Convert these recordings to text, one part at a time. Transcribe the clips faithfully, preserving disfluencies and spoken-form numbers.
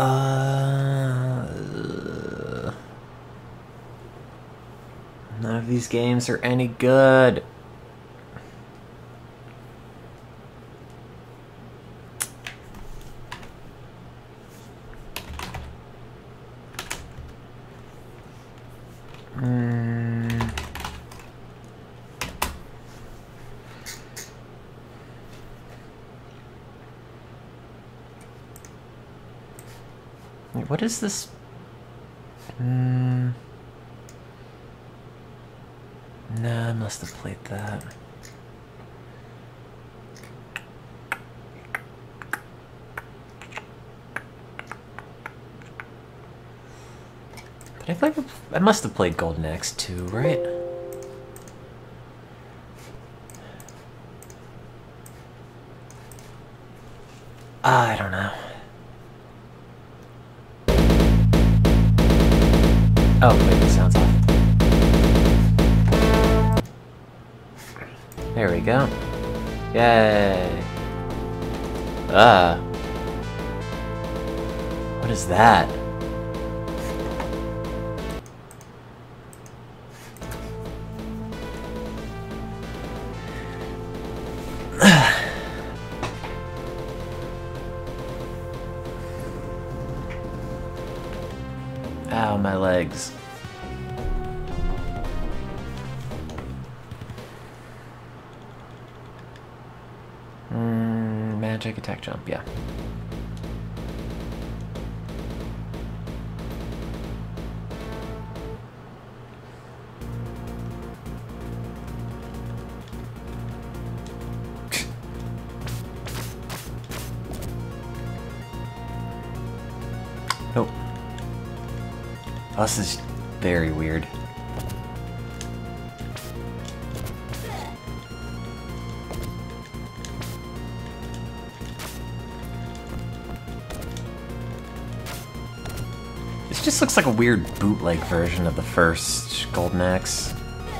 Uh, none of these games are any good. Mm. Wait, what is this? Mm. Nah, I must have played that. But I think I must have played Golden Axe too, right? I don't know. Oh, wait, the sound's off. There we go. Yay. Ah. What is that? Ow, my legs. Mm, magic attack jump, yeah. Nope. Oh, this is very weird. This just looks like a weird bootleg version of the first Golden Axe.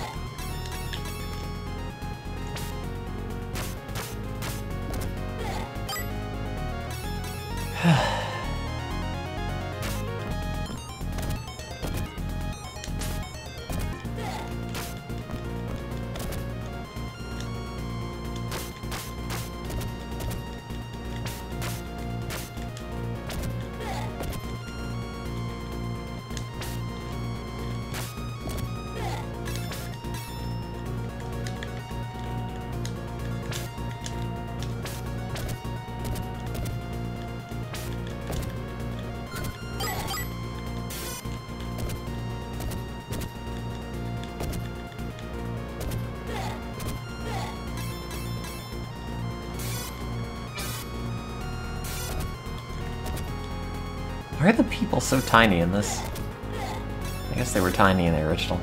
Why are the people so tiny in this? I guess they were tiny in the original.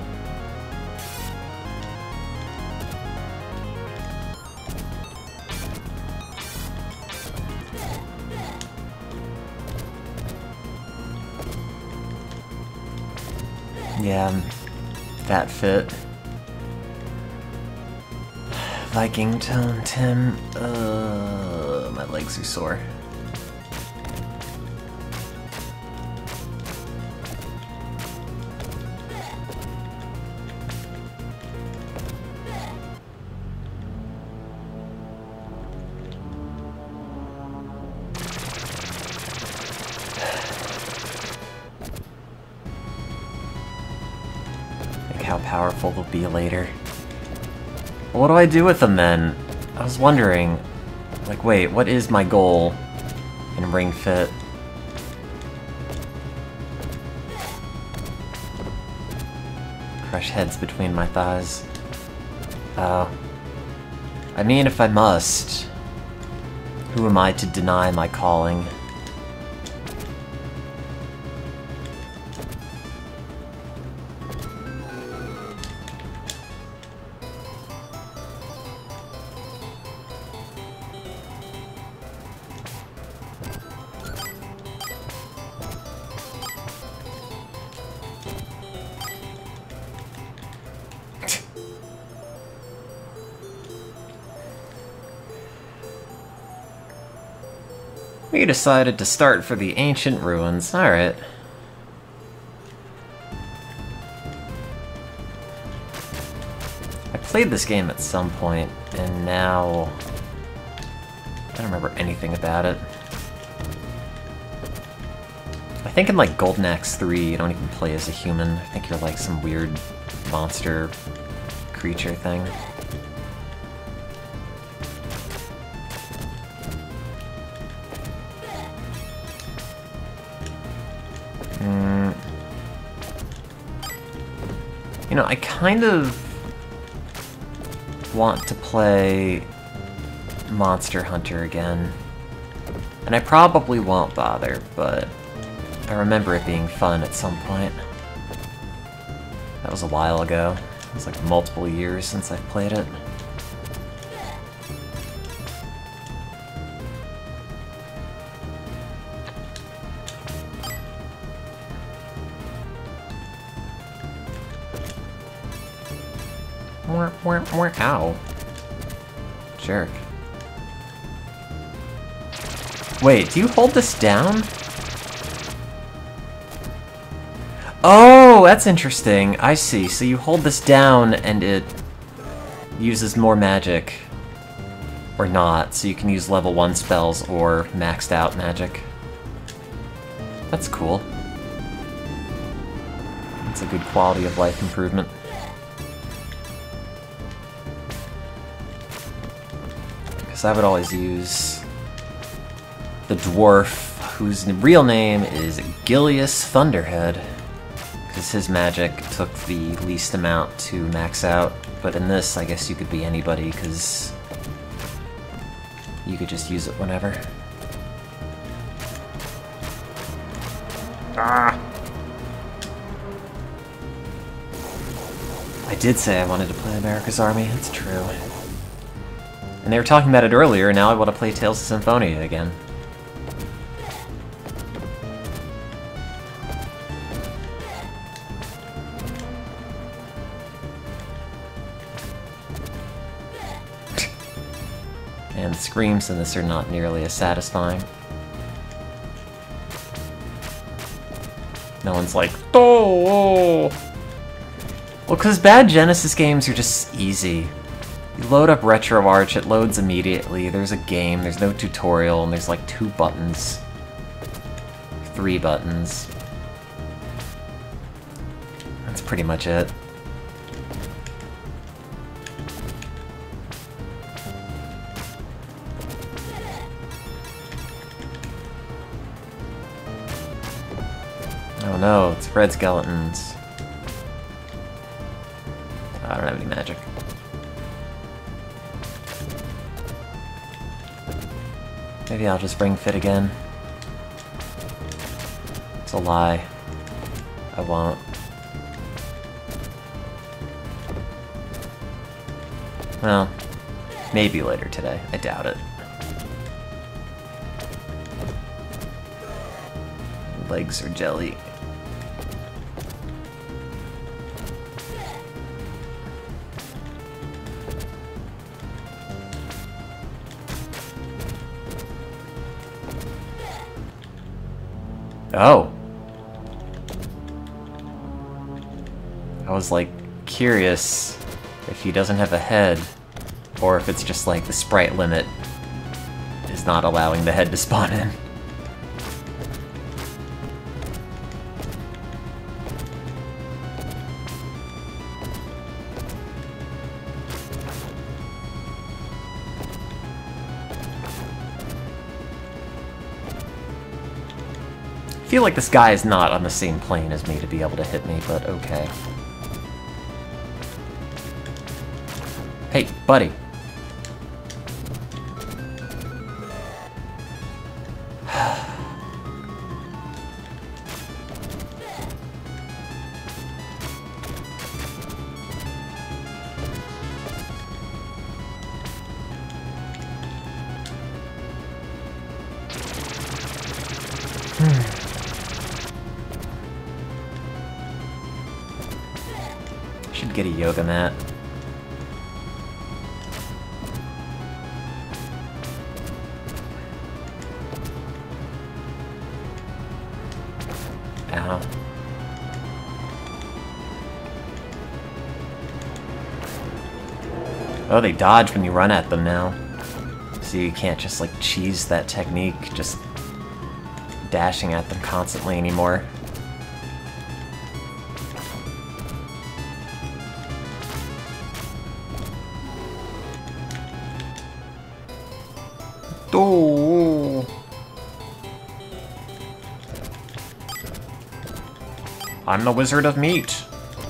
Yeah, that fit. Viking Tone Tim. Uh, my legs are sore. How powerful they'll be later. What do I do with them then? I was wondering, like, wait, what is my goal in Ring Fit? Crush heads between my thighs. Oh. I mean, if I must, who am I to deny my calling? We decided to start for the ancient ruins. Alright. I played this game at some point, and now I don't remember anything about it. I think in like Golden Axe three, you don't even play as a human. I think you're like some weird monster creature thing. Mm. You know, I kind of want to play Monster Hunter again. And I probably won't bother, but I remember it being fun at some point. That was a while ago. It was like multiple years since I've played it. Ow. Jerk. Wait, do you hold this down? Oh, that's interesting. I see. So you hold this down and it uses more magic. Or not, so you can use level one spells or maxed out magic. That's cool. That's a good quality of life improvement. Because I would always use the dwarf, whose real name is Gilius Thunderhead. Because his magic took the least amount to max out. But in this, I guess you could be anybody, because you could just use it whenever. Ah! I did say I wanted to play America's Army, it's true. And they were talking about it earlier, and now I want to play Tales of Symphonia again. And the screams in this are not nearly as satisfying. No one's like, oh! Well, because bad Genesis games are just easy. You load up RetroArch, it loads immediately, there's a game, there's no tutorial, and there's like two buttons. Three buttons. That's pretty much it. Oh no, it's red skeletons. I don't have any magic. Maybe I'll just bring Fit again. It's a lie. I won't. Well, maybe later today. I doubt it. Legs are jelly. Oh. I was like curious if he doesn't have a head, or if it's just like the sprite limit is not allowing the head to spawn in. I feel like this guy is not on the same plane as me to be able to hit me, but okay. Hey, buddy. Should get a yoga mat. now. Oh, they dodge when you run at them now. So you can't just like cheese that technique, just dashing at them constantly anymore. Oh. I'm the Wizard of Meat.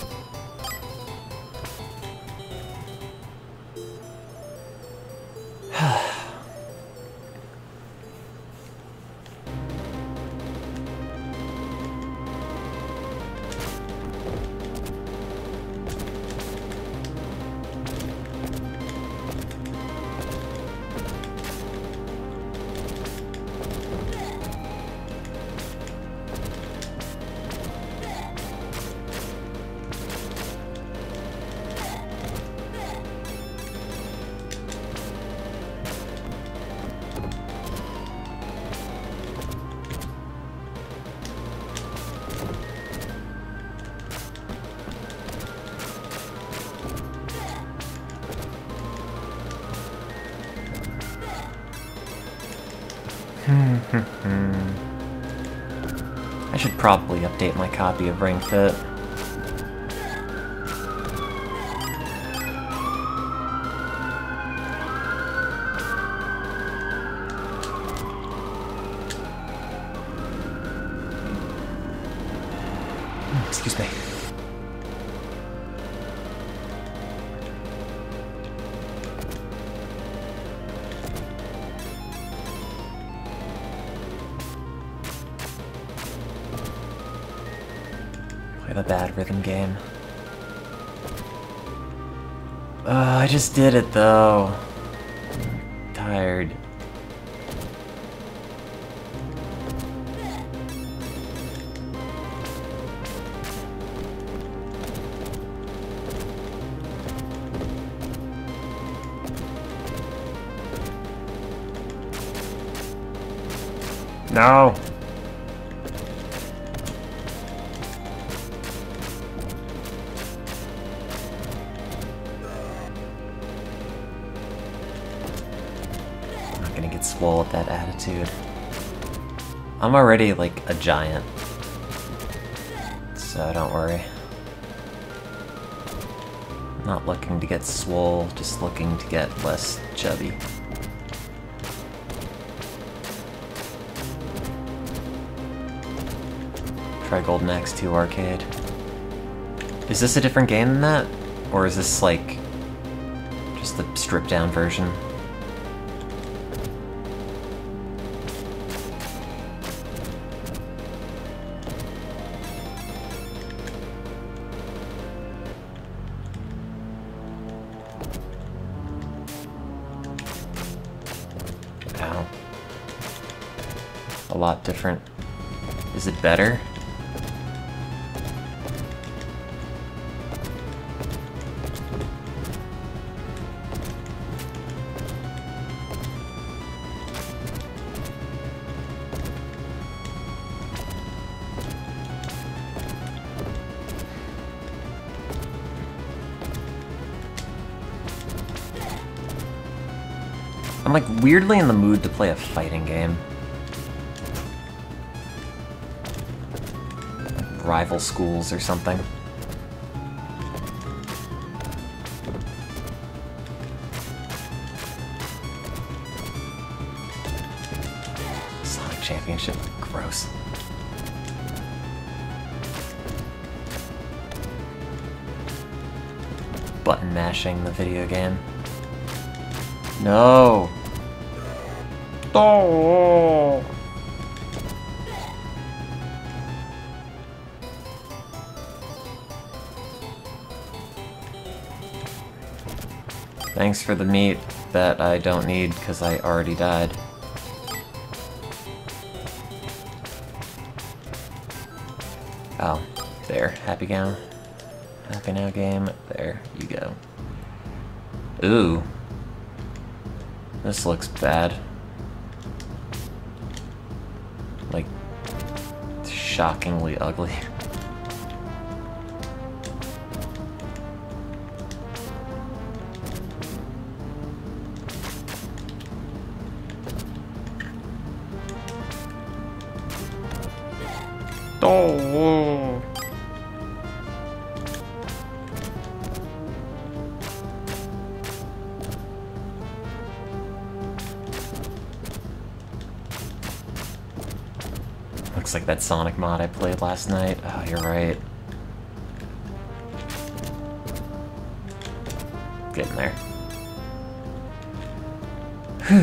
I should probably update my copy of Ring Fit. Excuse me. A bad rhythm game. Uh, I just did it though. I'm tired. No. Gonna get swole with that attitude. I'm already like a giant, so don't worry. I'm not looking to get swole, just looking to get less chubby. Try Golden Axe two Arcade. Is this a different game than that? Or is this like just the stripped down version? Ow. A lot different. Is it better? I'm like weirdly in the mood to play a fighting game. Like Rival Schools or something. Sonic Championship, gross. Button mashing the video game. No! Oh! Thanks for the meat that I don't need because I already died. Oh, there. Happy Gown. Happy Now game. There you go. Ooh. This looks bad. Like, shockingly ugly. Oh. Looks like that Sonic mod I played last night. Oh, you're right. Getting there. Whew.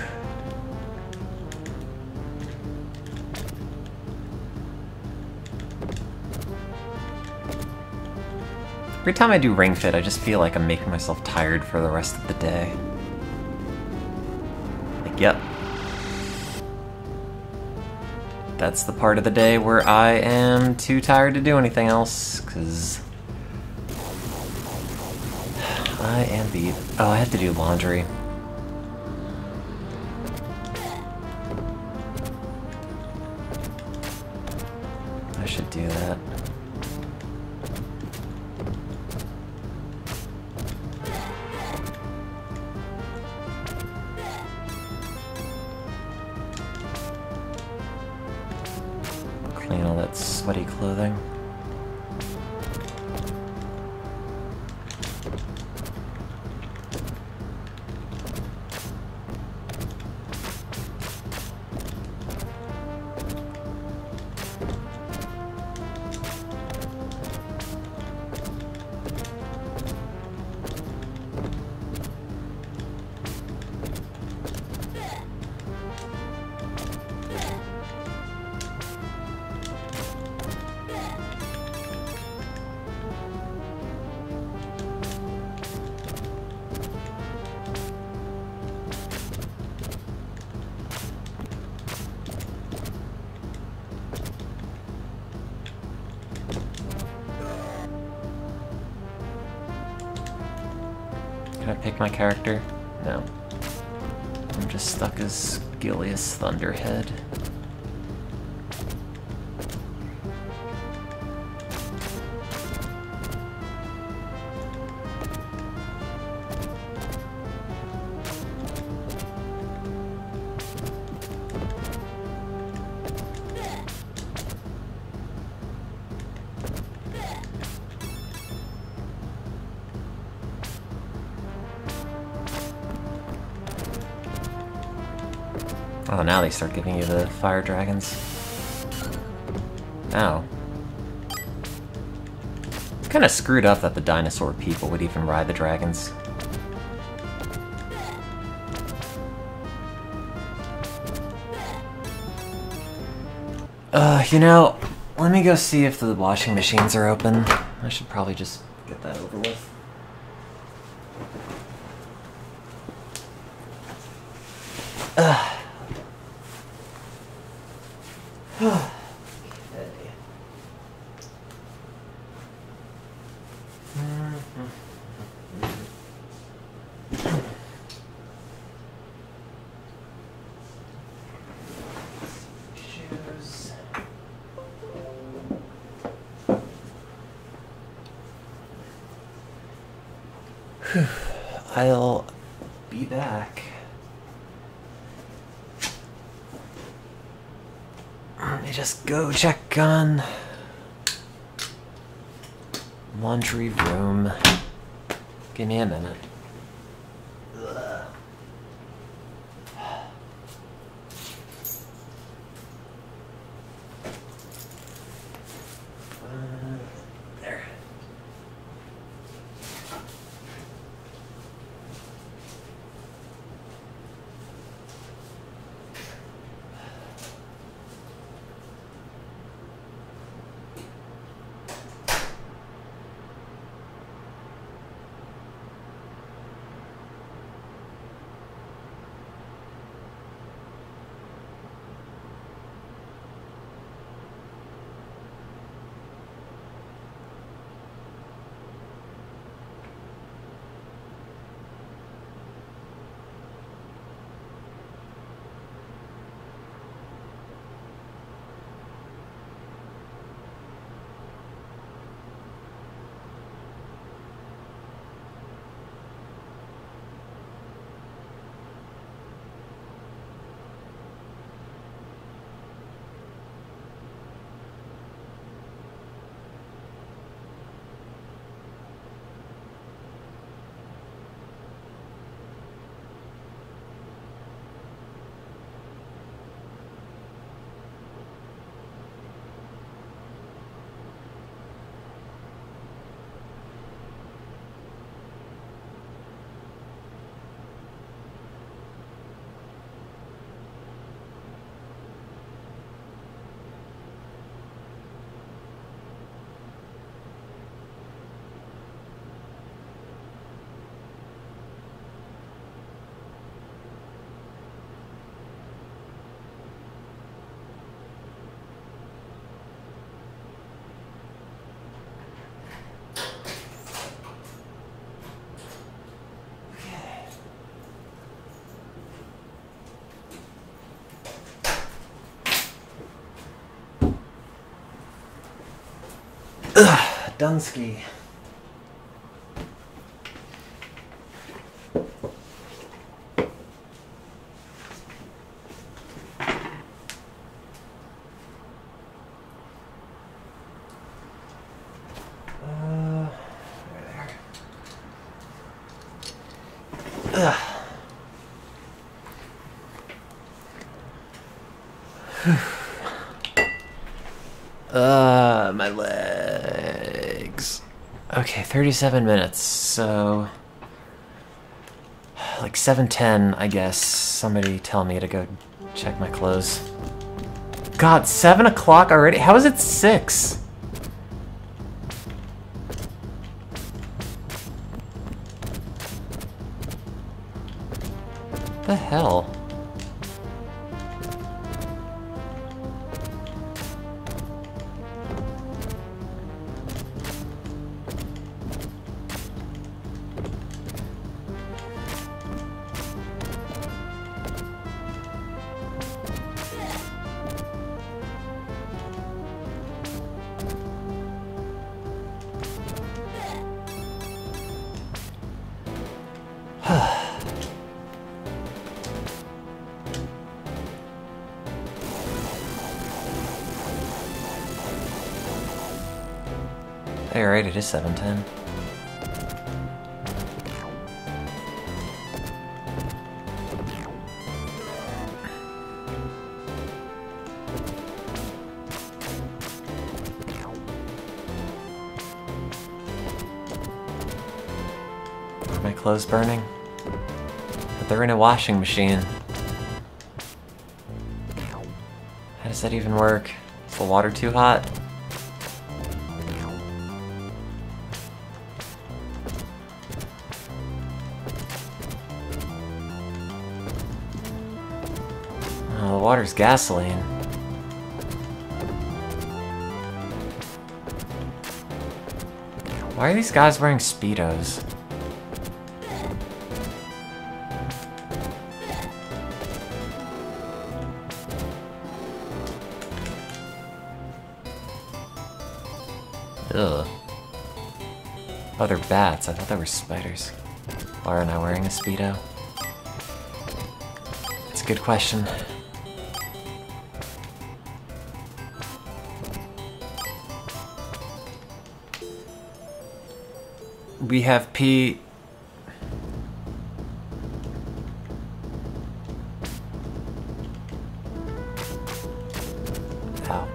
Every time I do Ring Fit, I just feel like I'm making myself tired for the rest of the day. Like, yep. That's the part of the day where I am too tired to do anything else, because I am beat. Oh, I had to do laundry. I should do that. Clean all that sweaty clothing. Can I pick my character? No. I'm just stuck as Gilius Thunderhead. Oh, now they start giving you the fire dragons. Ow. It's kind of screwed up that the dinosaur people would even ride the dragons. Uh, you know, let me go see if the washing machines are open. I should probably just get that over with. Ugh. Okay. Shoes. Whew. I'll be back. Let me just go check on laundry room. Give me a minute. Ugh. Uh, there. Ugh, Dunsky. Uh, there. Ugh. Uh, my legs. Okay, thirty-seven minutes, so... like seven ten, I guess. Somebody tell me to go check my clothes. God, seven o'clock already? How is it six? What the hell? Alright, it is seven ten. Are my clothes burning? But they're in a washing machine. How does that even work? Is the water too hot? Oh, the water's gasoline. Why are these guys wearing Speedos? Ugh. Oh, they're bats. I thought they were spiders. Why aren't I wearing a Speedo? It's a good question. We have P... Ow.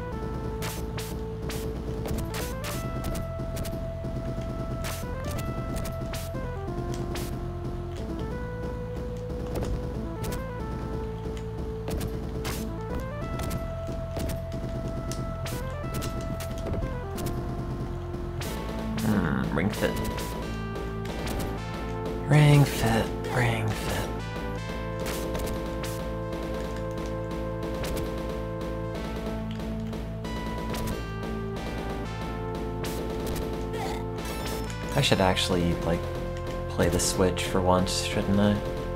Hmm, ring fit. Ring fit, ring fit. I should actually, like, play the Switch for once, shouldn't I?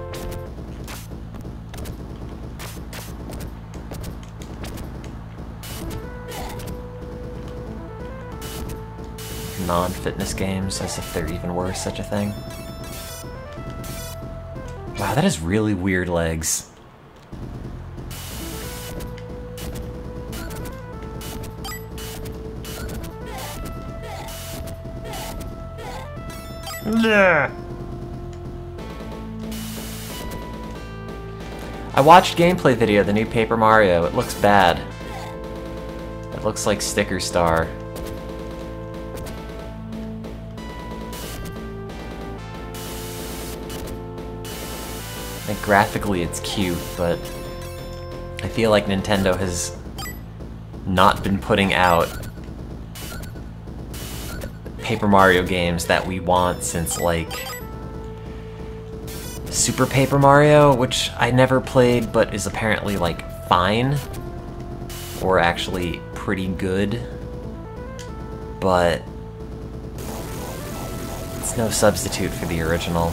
Non-fitness games, as if they're even worse, such a thing. Wow, that is really weird legs. Yeah. I watched gameplay video of the new Paper Mario. It looks bad. It looks like Sticker Star. Like, graphically it's cute, but I feel like Nintendo has not been putting out Paper Mario games that we want since, like, Super Paper Mario, which I never played but is apparently, like, fine, or actually pretty good, but it's no substitute for the original.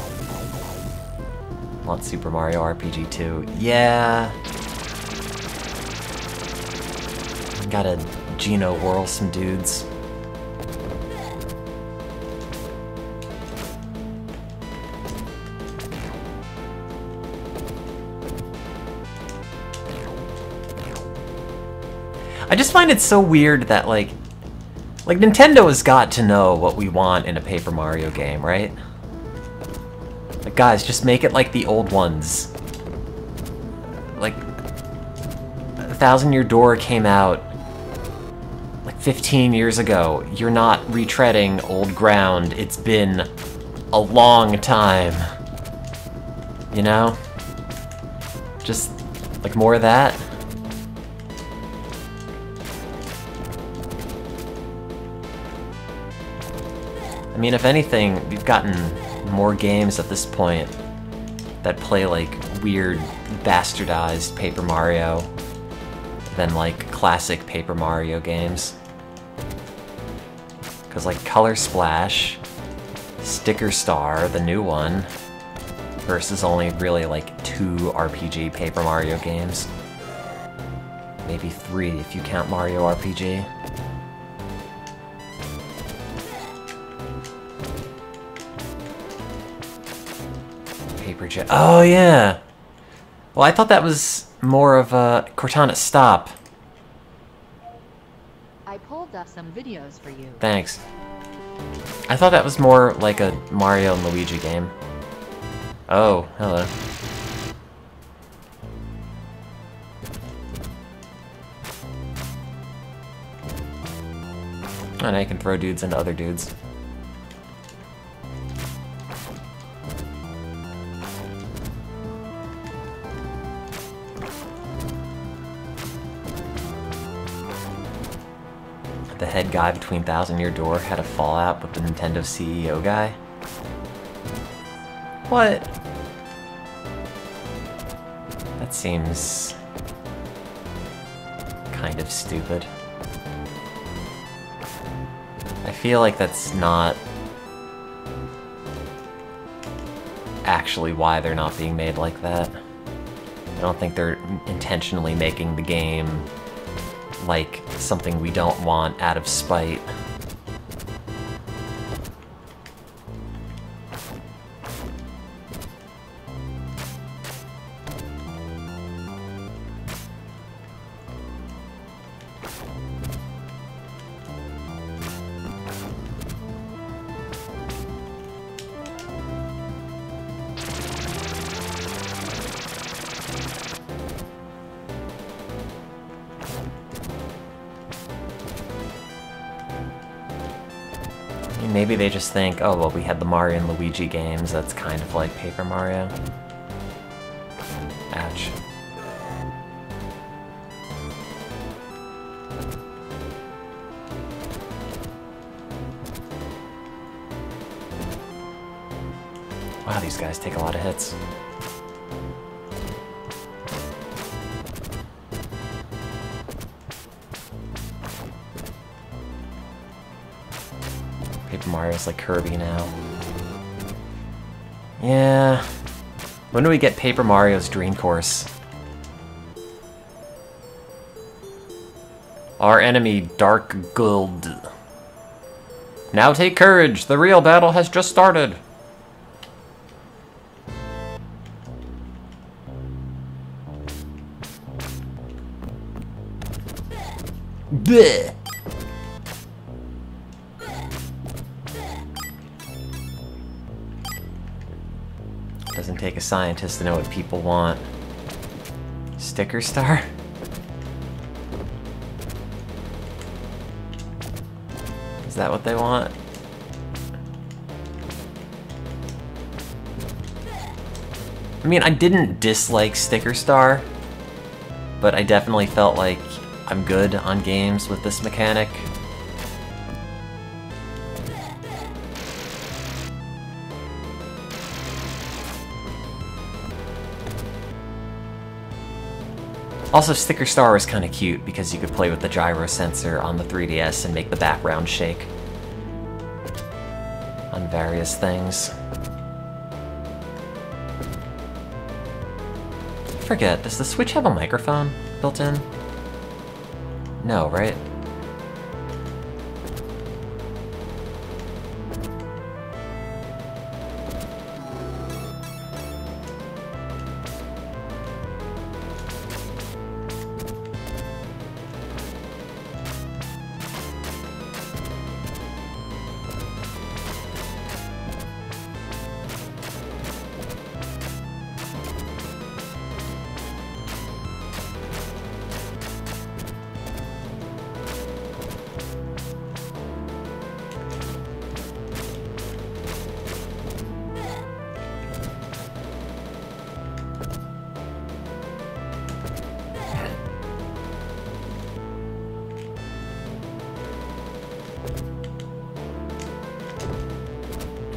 Want Super Mario R P G two? Yeah. Gotta Geno whirl some dudes. I just find it so weird that, like, like Nintendo has got to know what we want in a Paper Mario game, right? Like, guys, just make it like the old ones. Like, A Thousand Year Door came out like fifteen years ago. You're not retreading old ground. It's been a long time. You know? Just, like, more of that. I mean, if anything, we've gotten more games at this point that play, like, weird, bastardized Paper Mario than, like, classic Paper Mario games. Because, like, Color Splash, Sticker Star, the new one, versus only really, like, two R P G Paper Mario games. Maybe three if you count Mario R P G. Paper Jet. Oh, yeah! Well, I thought that was more of a Cortana, stop. I pulled up some videos for you. Thanks. I thought that was more like a Mario and Luigi game. Oh, hello. Oh, now you can throw dudes into other dudes. The head guy between Thousand Year Door had a fallout with the Nintendo C E O guy? What? That seems kind of stupid. I feel like that's not actually why they're not being made like that. I don't think they're intentionally making the game like something we don't want out of spite. Maybe they just think, oh, well, we had the Mario and Luigi games, that's kind of like Paper Mario. Ouch. Wow, these guys take a lot of hits. Paper Mario's like Kirby now. Yeah. When do we get Paper Mario's Dream Course? Our enemy, Dark Guld. Now take courage, the real battle has just started. Bleh. Doesn't take a scientist to know what people want. Sticker Star? Is that what they want? I mean, I didn't dislike Sticker Star, but I definitely felt like I'm good on games with this mechanic. Also, Sticker Star was kind of cute because you could play with the gyro sensor on the three D S and make the background shake on various things. I forget, does the Switch have a microphone built in? No, right?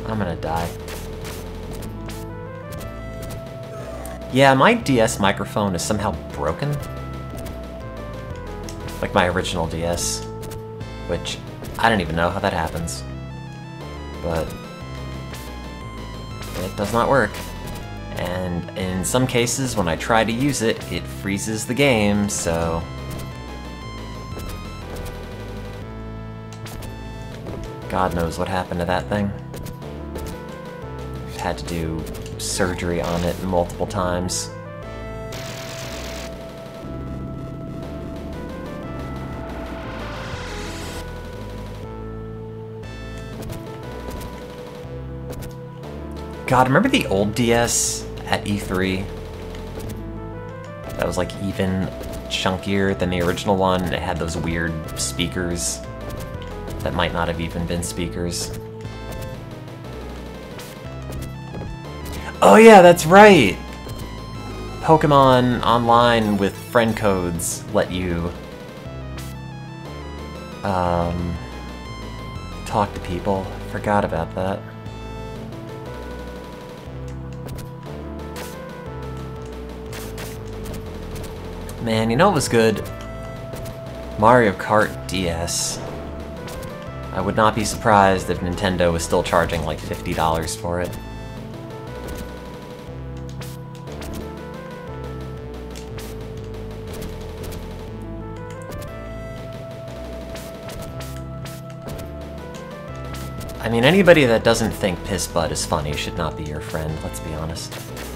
I'm gonna die. Yeah, my D S microphone is somehow broken. Like my original D S. Which, I don't even know how that happens. But it does not work. And in some cases, when I try to use it, it freezes the game, so... God knows what happened to that thing. I've had to do surgery on it multiple times. God, remember the old D S at E three? That was like even chunkier than the original one, and it had those weird speakers that might not have even been speakers. Oh yeah, that's right! Pokemon Online with friend codes let you um, talk to people. Forgot about that. Man, you know what was good? Mario Kart D S. I would not be surprised if Nintendo was still charging like fifty dollars for it. I mean, anybody that doesn't think Piss Butt is funny should not be your friend, let's be honest.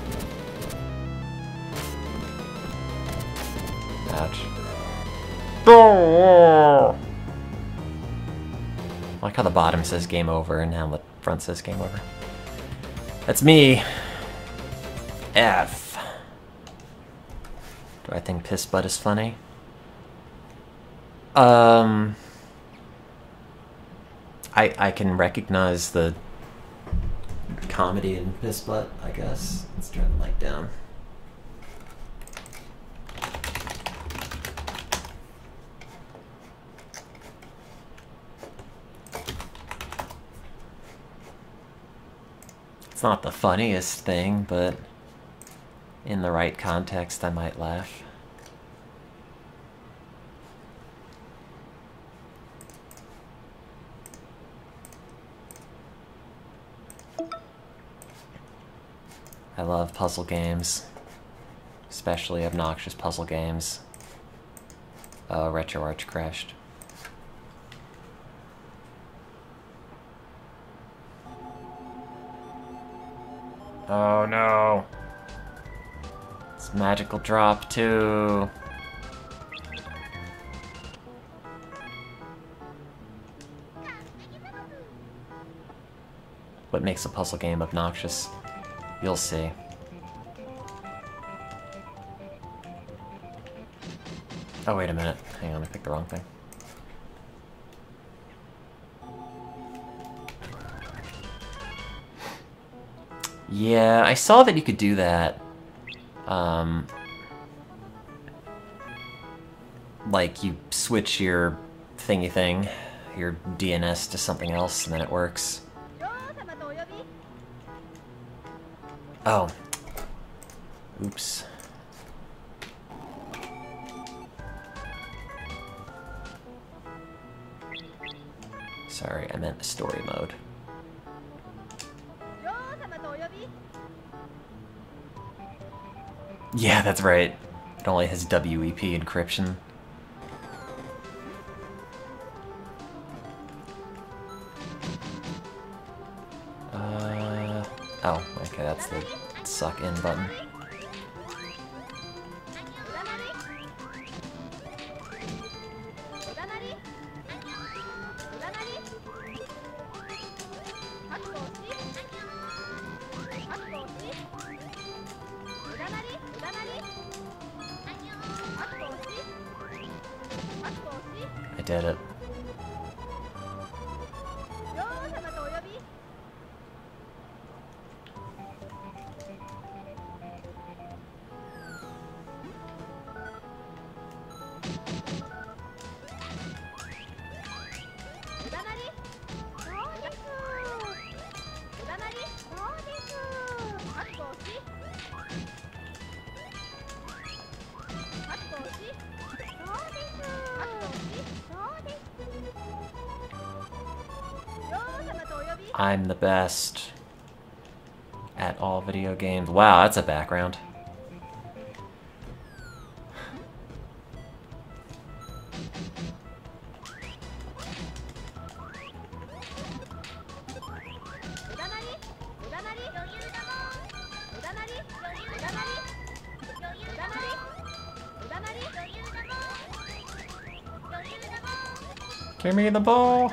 Ouch. I like how the bottom says game over and now the front says game over. That's me. F. Do I think Piss Butt is funny? Um... I, I can recognize the comedy in Piss Butt, I guess. Let's turn the mic down. It's not the funniest thing, but in the right context, I might laugh. I love puzzle games, especially obnoxious puzzle games. Oh, RetroArch crashed. Oh no! It's Magical Drop too! What makes a puzzle game obnoxious? You'll see. Oh, wait a minute. Hang on, I picked the wrong thing. Yeah, I saw that you could do that. Um, like, you switch your thingy thing, your D N S to something else, and then it works. Oh. Oops. Sorry, I meant the story mode. Yeah, that's right. It only has W E P encryption. Uh, oh, okay, that's the suck in button. I did it. I'm the best at all video games. Wow, that's a background. Give me the ball.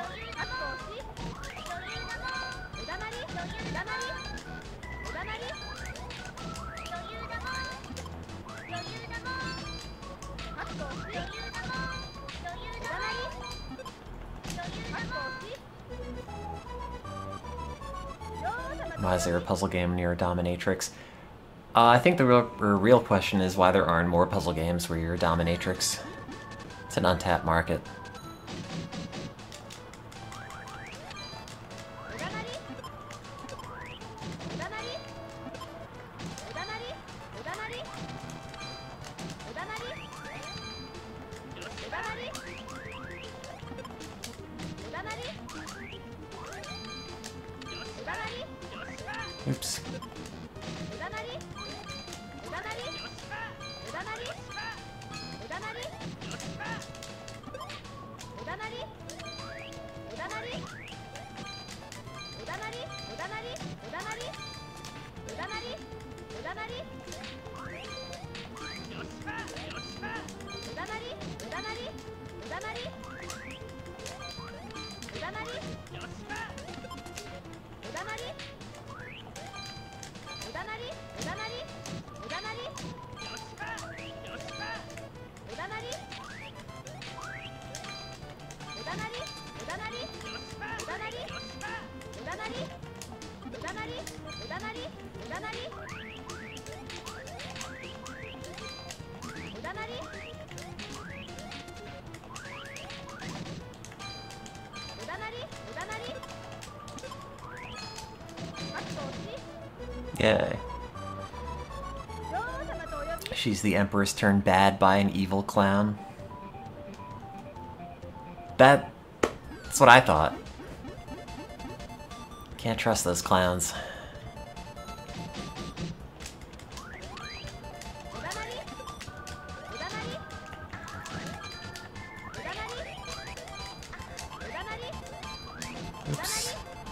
Why is there a puzzle game near a dominatrix? Uh, I think the real, or real question is why there aren't more puzzle games where you're a dominatrix. It's an untapped market. Oops. Yay. She's the Empress turned bad by an evil clown. That... That's what I thought. Can't trust those clowns. Oops.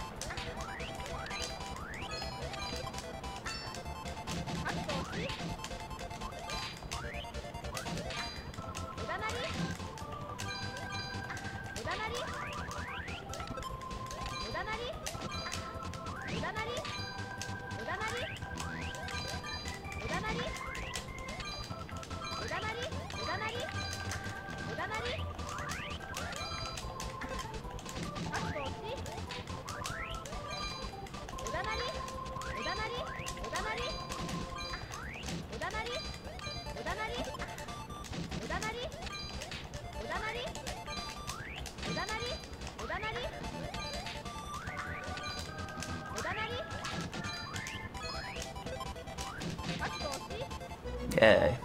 Yay.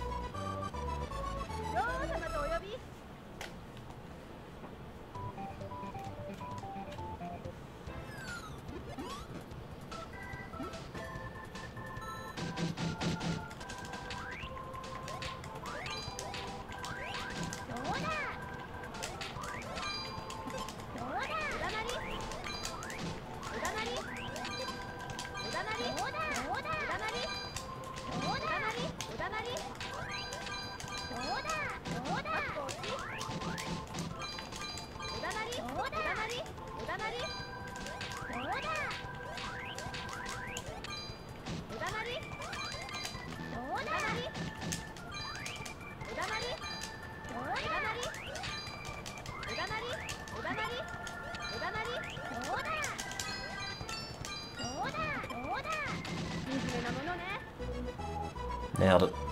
Nailed it.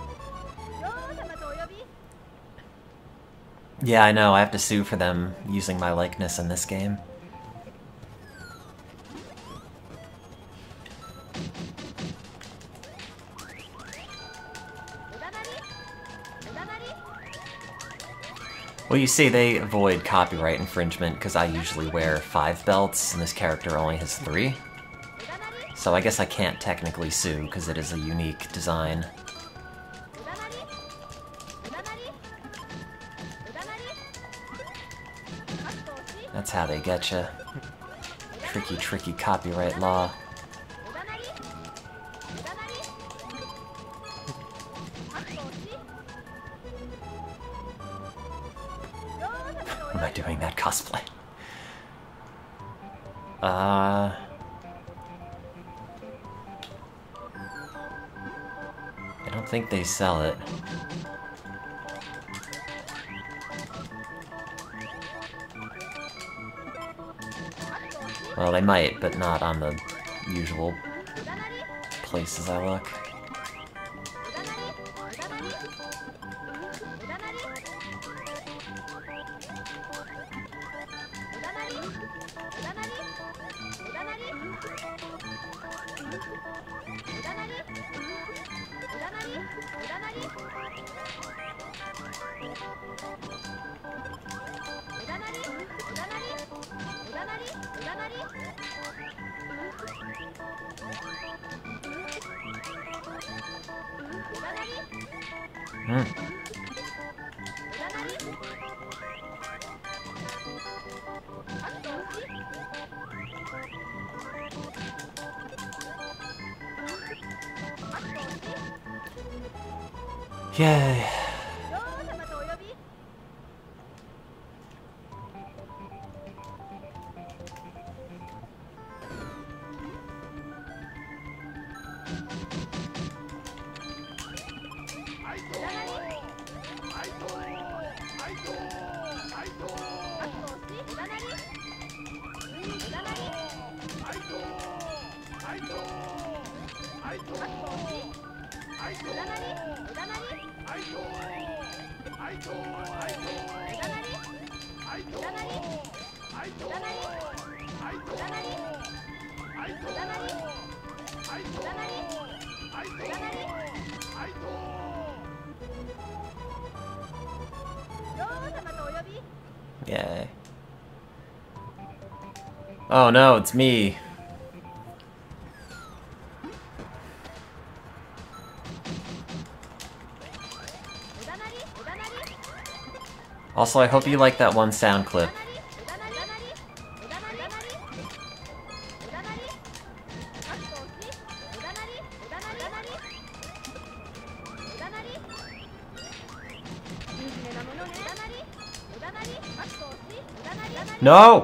Yeah, I know, I have to sue for them using my likeness in this game. Well, you see, they avoid copyright infringement because I usually wear five belts, and this character only has three. So I guess I can't technically sue because it is a unique design. That's how they get you. Tricky, tricky copyright law. Am I doing that cosplay? Uh... I don't think they sell it. Well, they might, but not on the usual places I look. Hmm. Yay. Yay. Oh no, it's me. Also, I hope you like that one sound clip. No!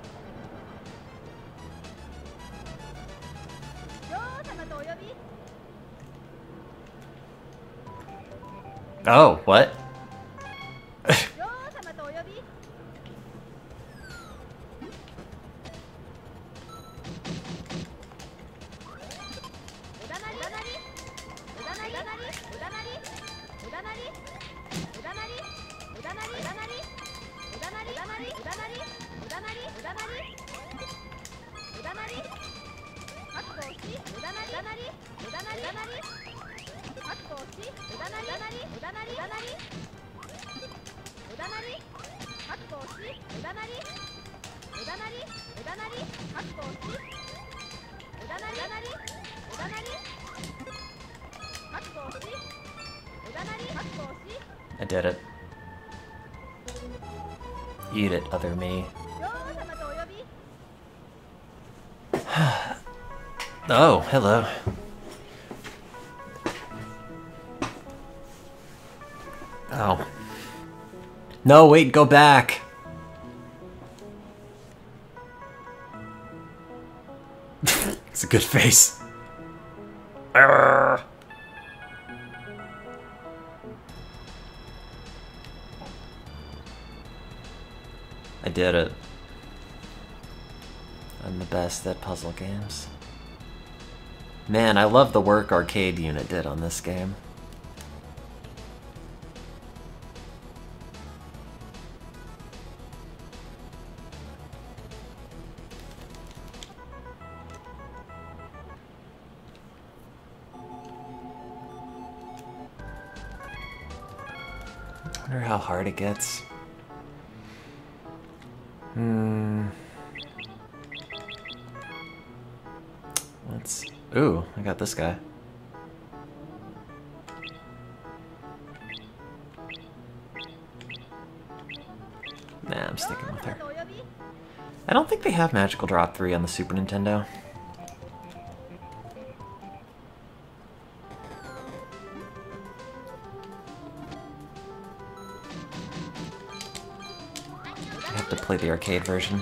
Oh, what? I did it. Eat it, other me. Oh, hello. Oh. No, wait, go back! It's a good face. Arrgh. I did it. I'm the best at puzzle games. Man, I love the work Arcade Unit did on this game. I wonder how hard it gets. Hmm. Let's... Ooh, I got this guy. Nah, I'm sticking with her. I don't think they have Magical Drop three on the Super Nintendo. I have to play the arcade version.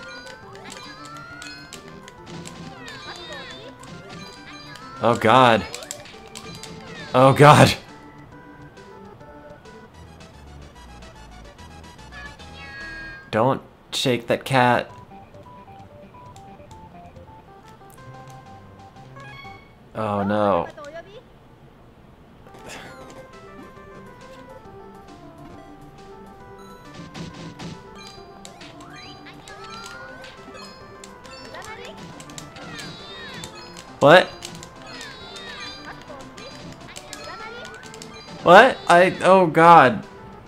Oh god. Oh god. Don't shake that cat. Oh no. What? What? I... Oh god.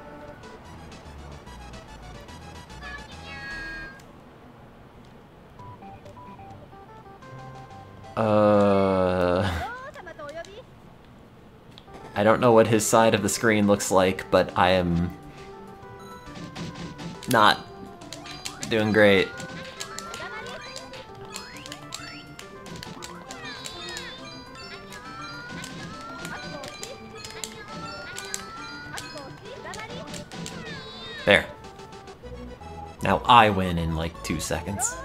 Uh... I don't know what his side of the screen looks like, but I am... not doing great. There. Now I win in like two seconds.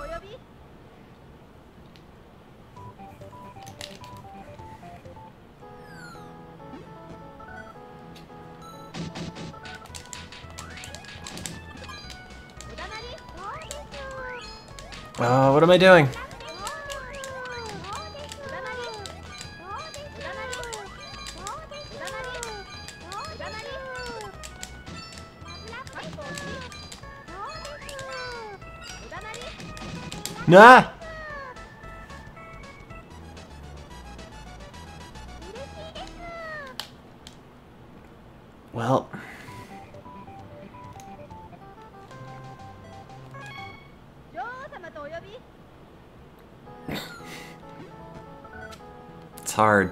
Oh, what am I doing? Nah! Well... It's hard.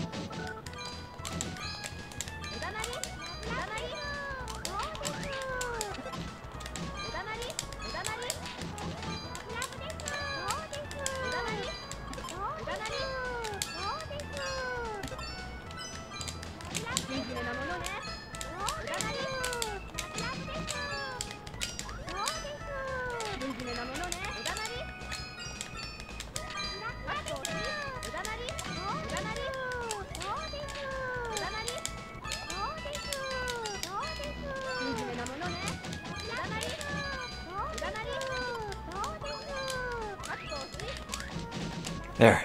There.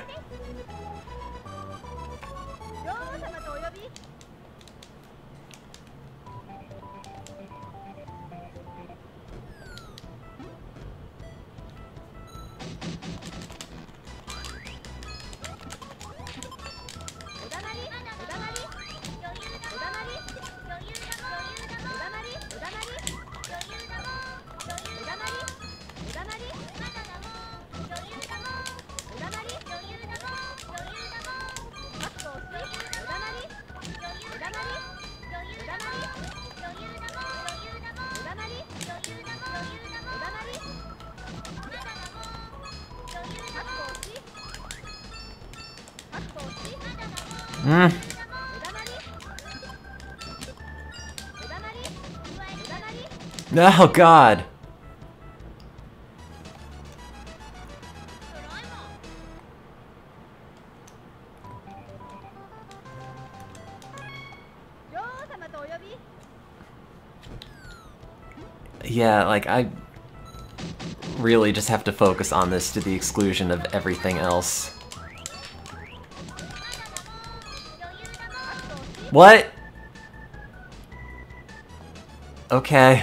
Hmm. Oh god. Yeah, like I really just have to focus on this to the exclusion of everything else. What? Okay.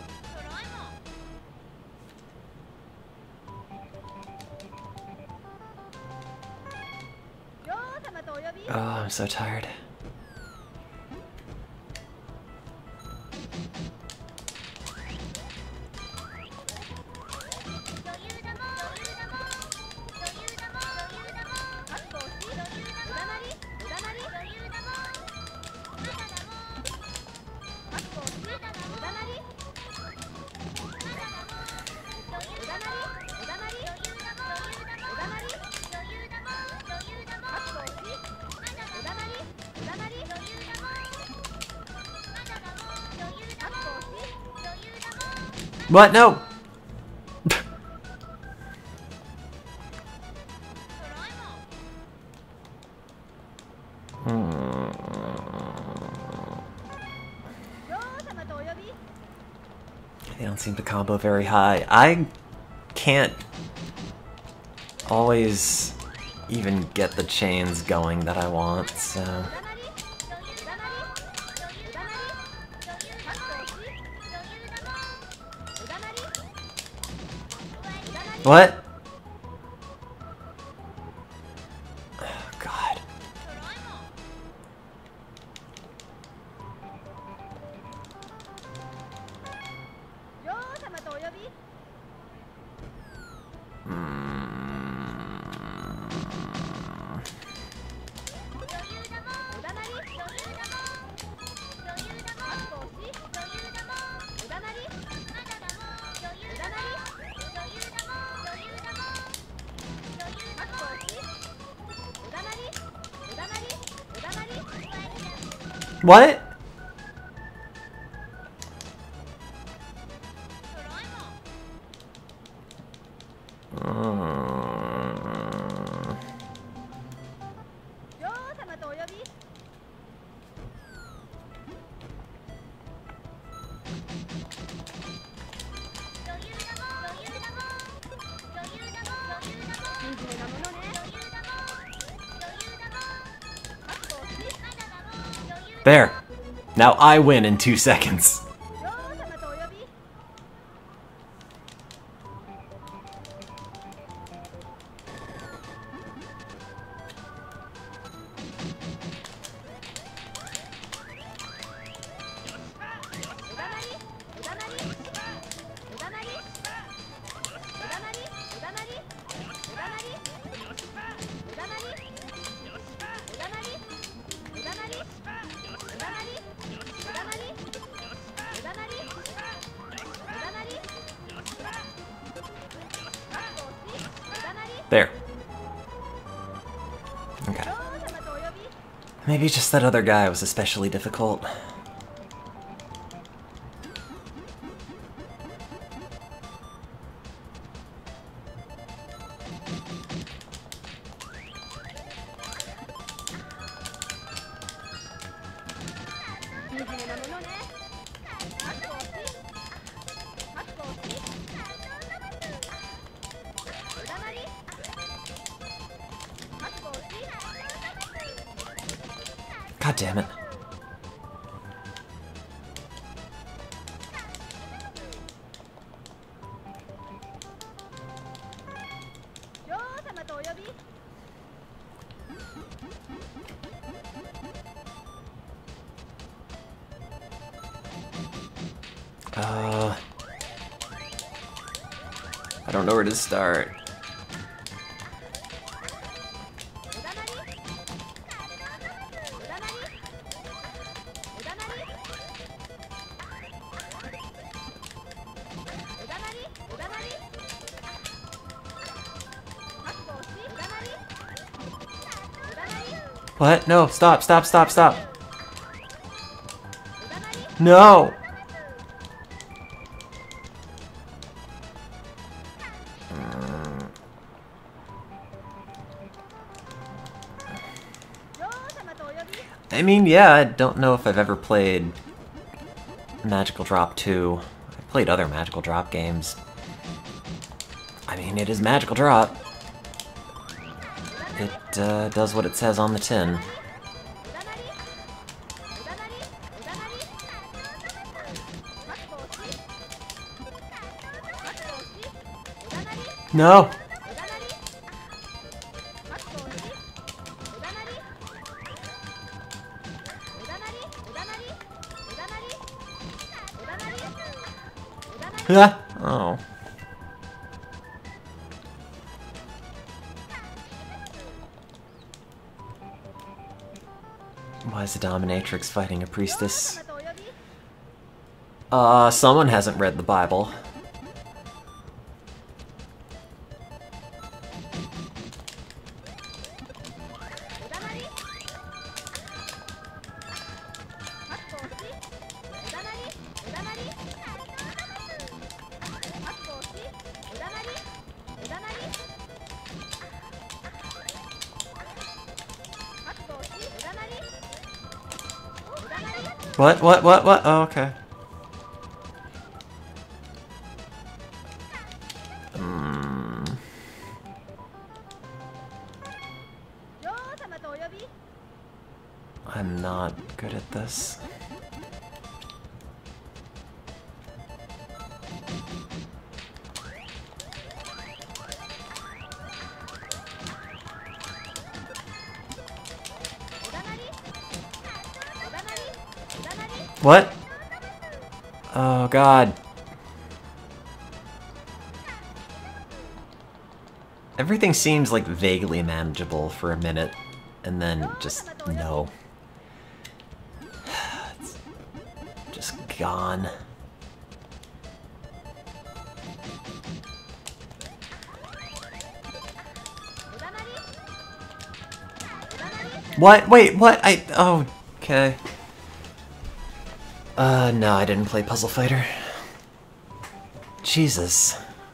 Oh, I'm so tired. What? No! They don't seem to combo very high. I can't always even get the chains going that I want, so... What? Oh, God. What? There. Now I win in two seconds. There. Okay. Maybe just that other guy was especially difficult. God damn it. Uh, I don't know where to start. What? No, stop, stop, stop, stop. No! I mean, yeah, I don't know if I've ever played Magical Drop two. I've played other Magical Drop games. I mean, it is Magical Drop. It uh, does what it says on the tin. No! Ah! Oh. Why is the dominatrix fighting a priestess? Uh, someone hasn't read the Bible. What? What? What? What? Oh, okay. Hmm. I'm not good at this. What? Oh god. Everything seems like vaguely manageable for a minute, and then just no. It's just gone. What? Wait, what? I... Oh, okay. Uh, no, I didn't play Puzzle Fighter. Jesus.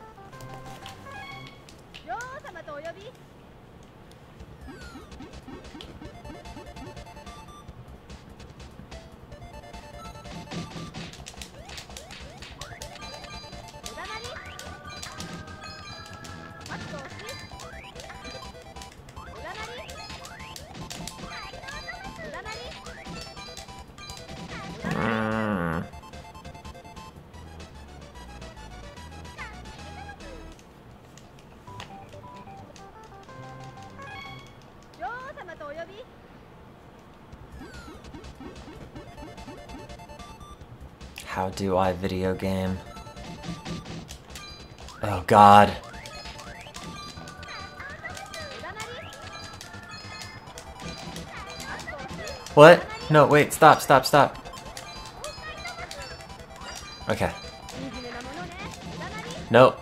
How do I video game? Oh god. What? No, wait, stop, stop, stop. Okay. Nope.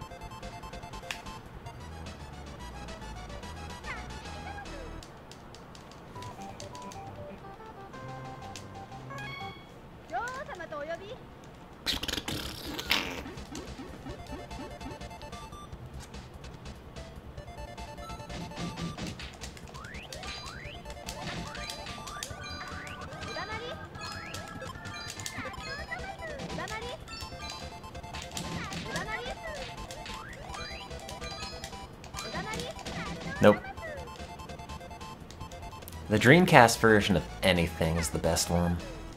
Nope. The Dreamcast version of anything is the best one.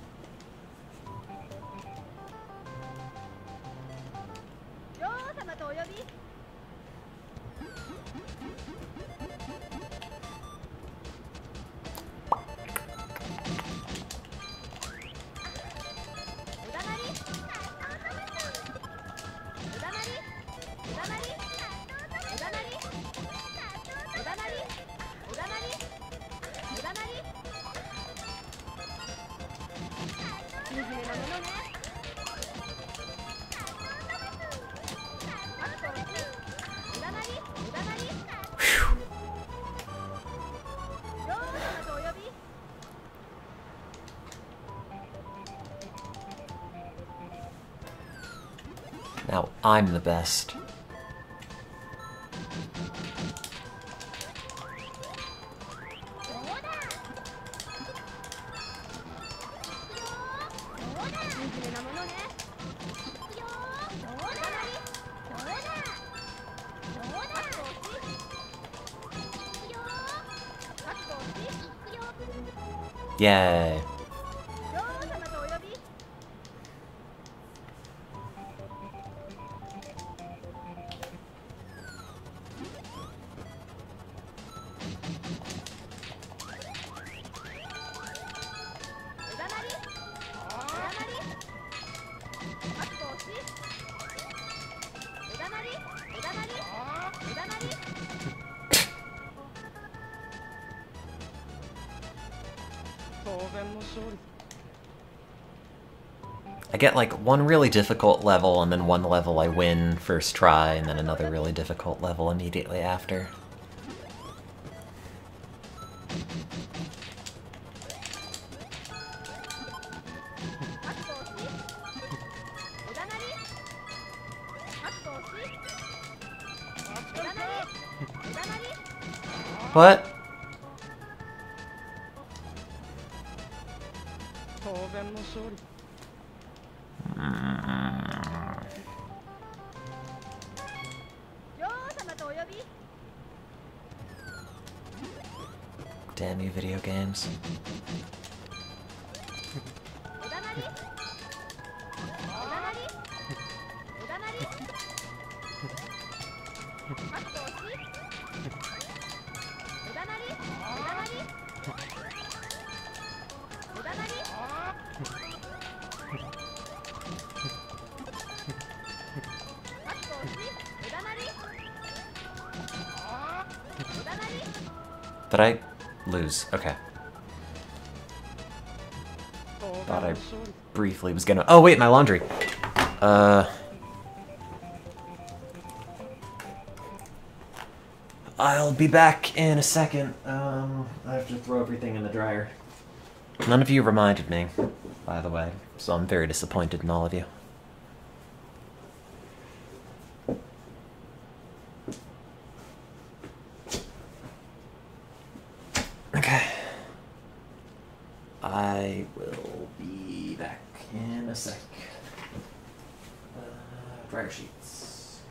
Now I'm the best. Yay. I get like one really difficult level and then one level I win first try and then another really difficult level immediately after. What? Damn you, video games. Did I lose? Okay. Thought I briefly was gonna... Oh wait, my laundry! Uh... I'll be back in a second. Um, I have to throw everything in the dryer. None of you reminded me, by the way, so I'm very disappointed in all of you. Okay. I will be back in a sec. Uh, dryer sheets.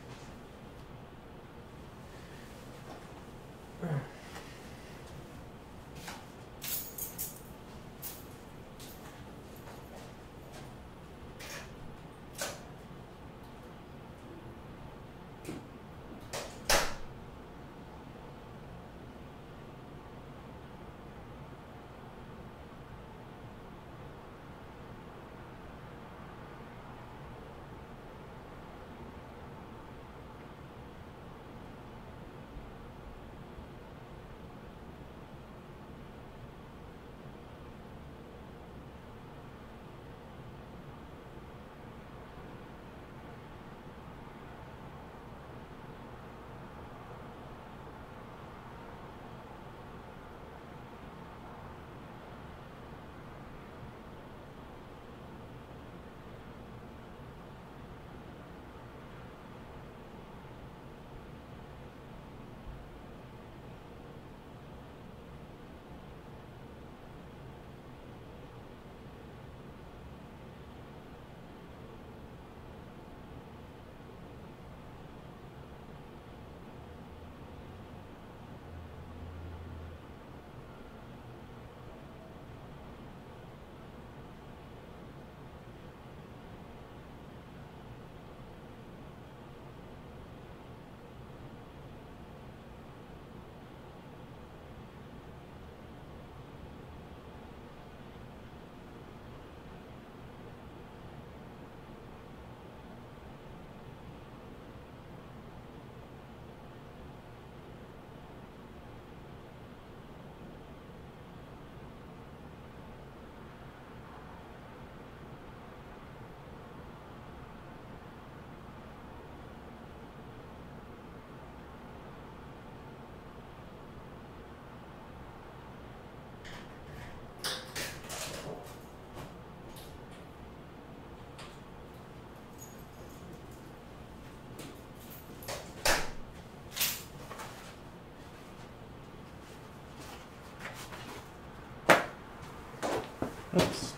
Oops.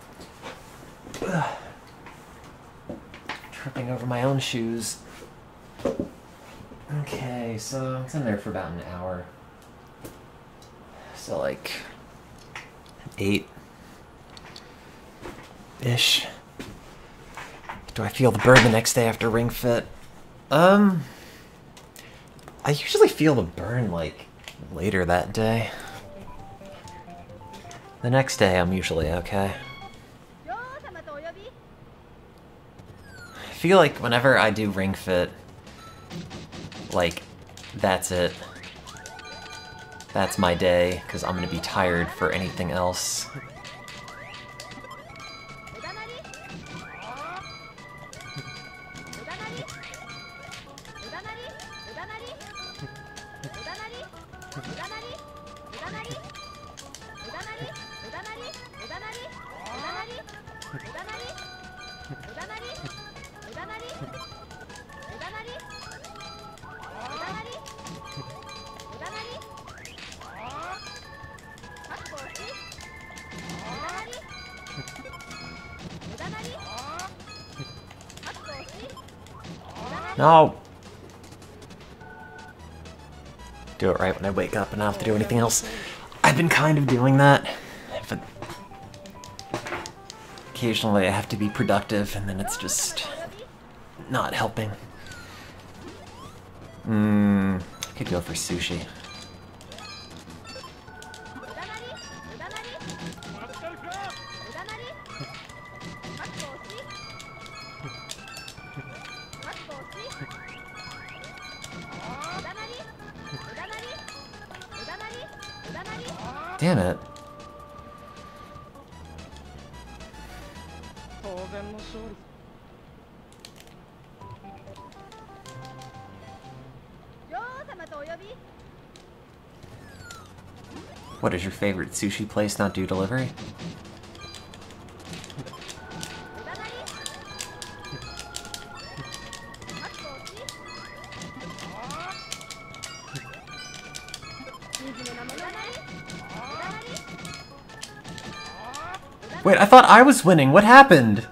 Ugh. Tripping over my own shoes. Okay, so it's in there for about an hour. So like eight-ish. Do I feel the burn the next day after Ring Fit? Um, I usually feel the burn like later that day. The next day I'm usually okay. I feel like whenever I do Ring Fit, like, that's it. That's my day, because I'm gonna be tired for anything else. No! Do it right when I wake up and not have to do anything else. I've been kind of doing that, but occasionally I have to be productive and then it's just not helping. Mmm, I could go for sushi. Damn it. What is your favorite sushi place not do delivery? Wait, I thought I was winning. What happened?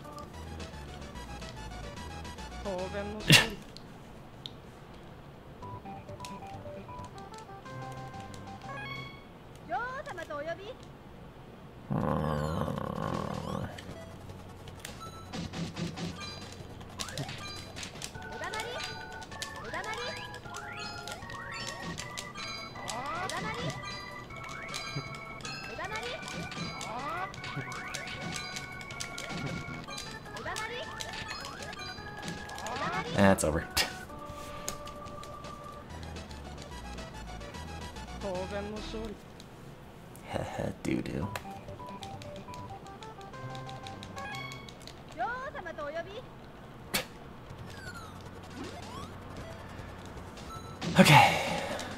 That's over. Heh doo doo. Okay.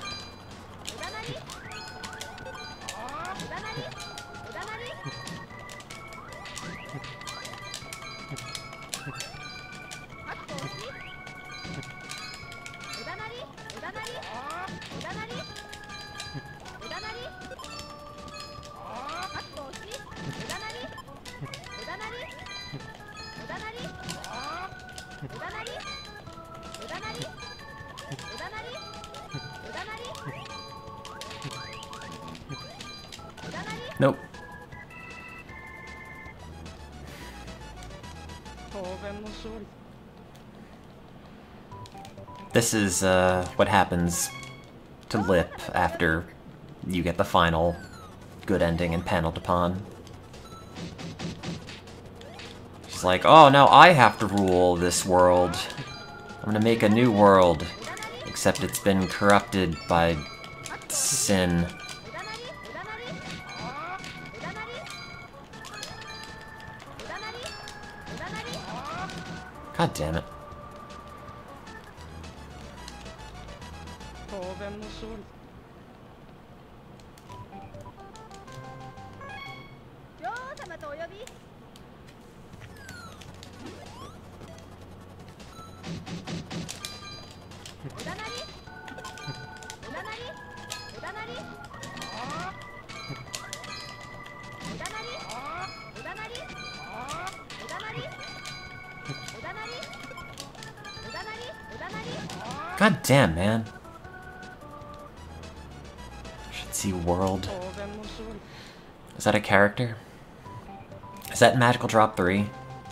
Nope. This is uh, what happens to Lip after you get the final good ending and paneled upon. She's like, oh, now I have to rule this world. I'm gonna make a new world, except it's been corrupted by sin. God damn it. God damn, man. Should see world. Is that a character? Is that Magical Drop three?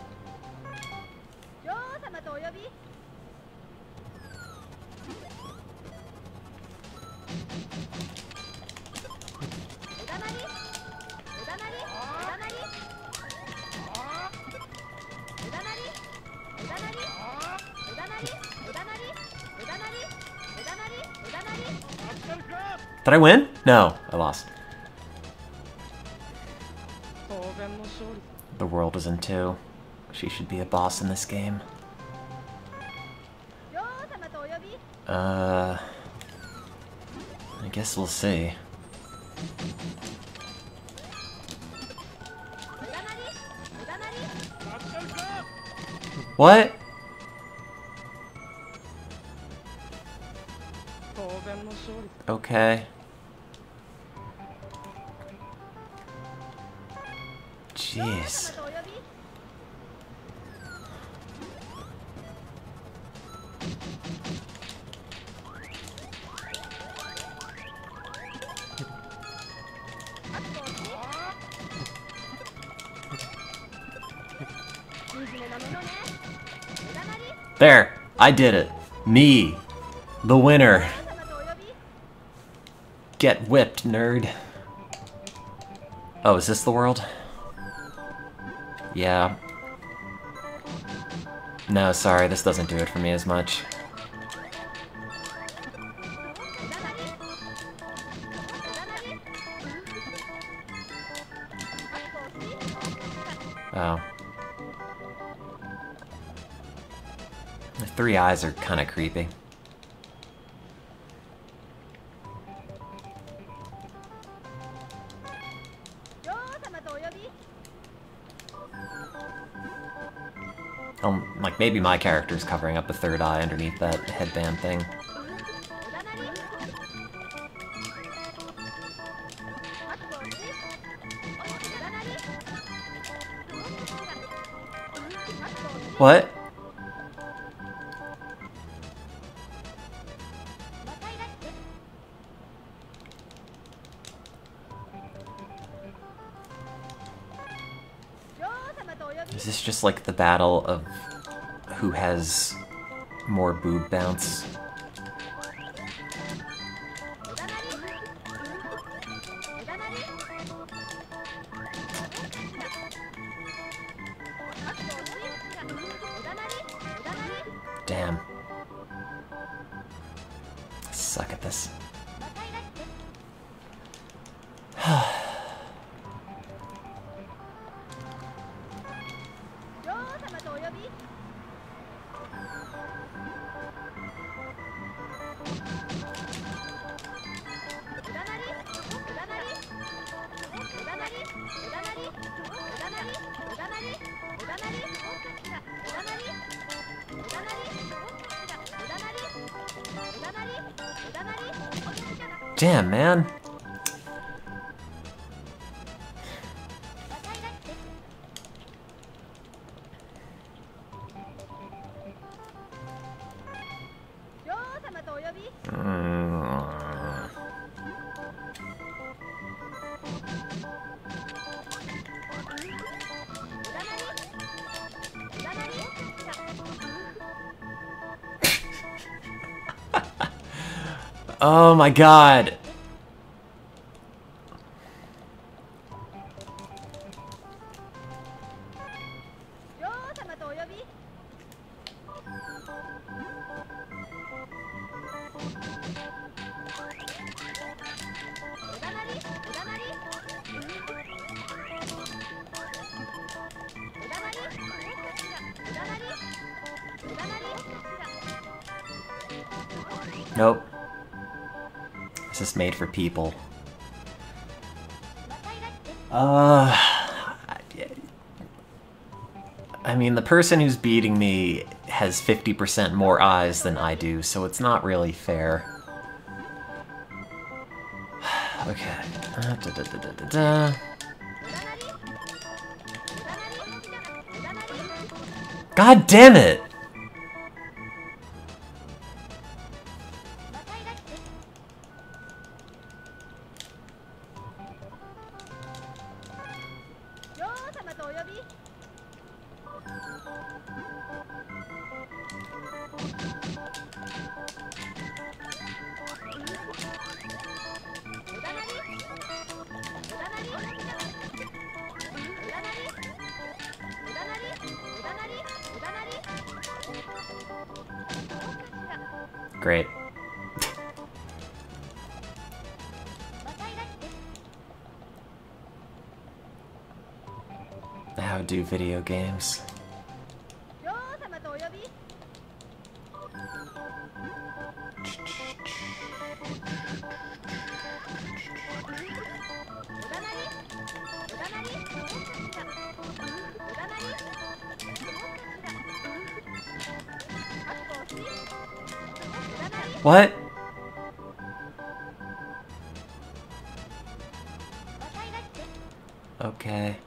Did I win? No, I lost. The world is in two. She should be a boss in this game. Uh, I guess we'll see. What? Okay. Jeez. There! I did it! Me! The winner! Get whipped, nerd! Oh, is this the world? Yeah. No, sorry, this doesn't do it for me as much. Oh. The three eyes are kind of creepy. Um, like, maybe my character's covering up the third eye underneath that headband thing. What? Is this just like the battle of who has more boob bounce? Damn. I suck at this. Damn, man. Oh my god. Nope. This is made for people. Uh... I mean, the person who's beating me has fifty percent more eyes than I do, so it's not really fair. Okay. Uh, da, da, da, da, da, da. God damn it! Great. How do video games? What? Okay.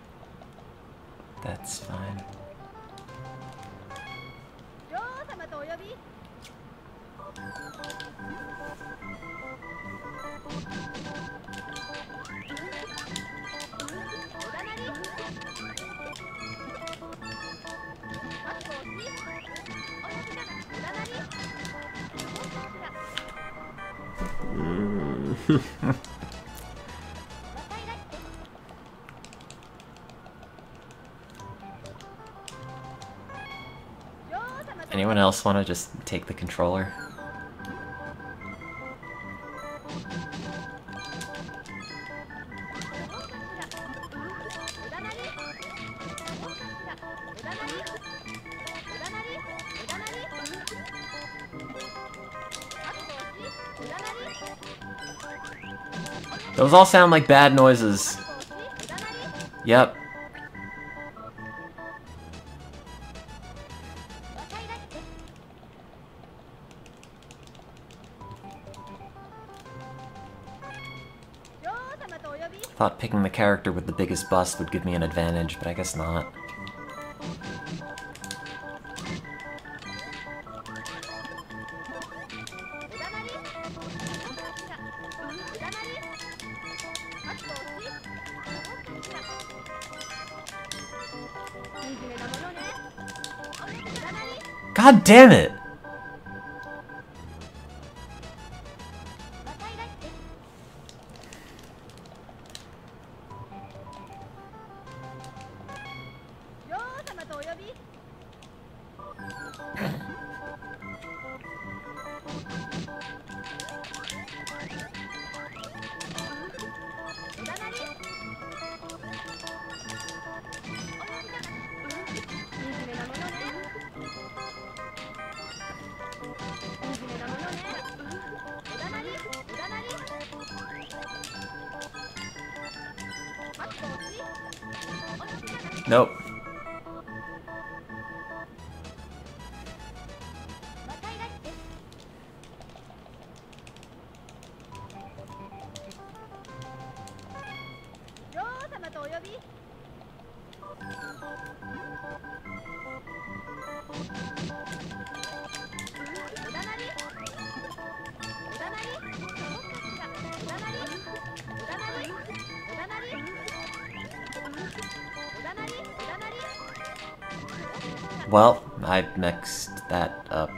That's fine. Anyone else want to just take the controller? Those all sound like bad noises. Yep. Thought picking the character with the biggest bust would give me an advantage, but I guess not. God damn it! Nope. Well, I mixed that up.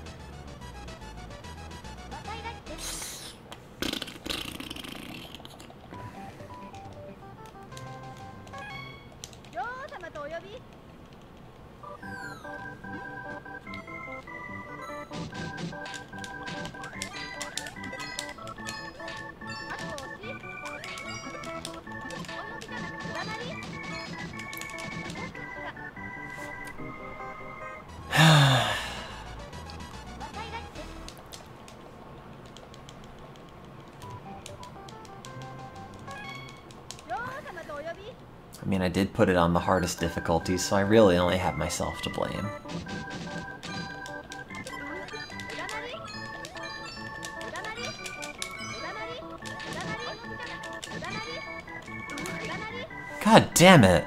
I mean, I did put it on the hardest difficulty, so I really only have myself to blame. God damn it!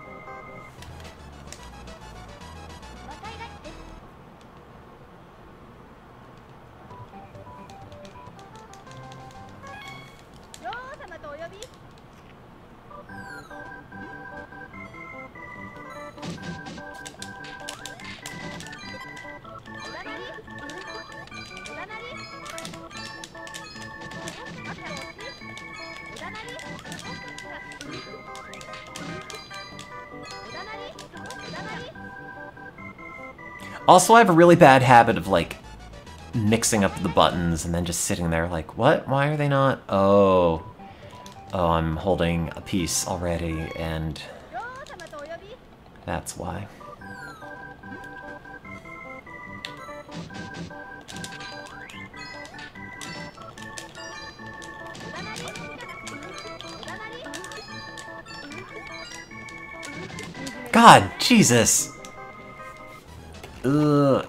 Also, I have a really bad habit of, like, mixing up the buttons and then just sitting there like, what? Why are they not? Oh. Oh, I'm holding a piece already, and that's why. God, Jesus! Ugh.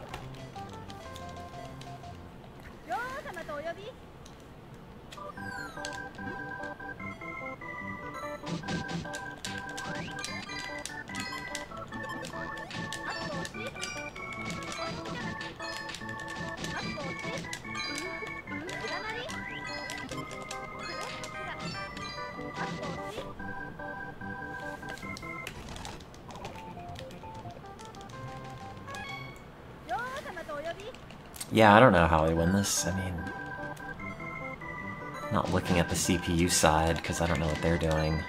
Yeah, I don't know how I win this. I mean... Not looking at the C P U side, because I don't know what they're doing.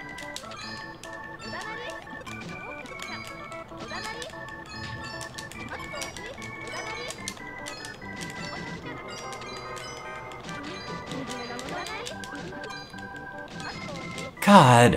God!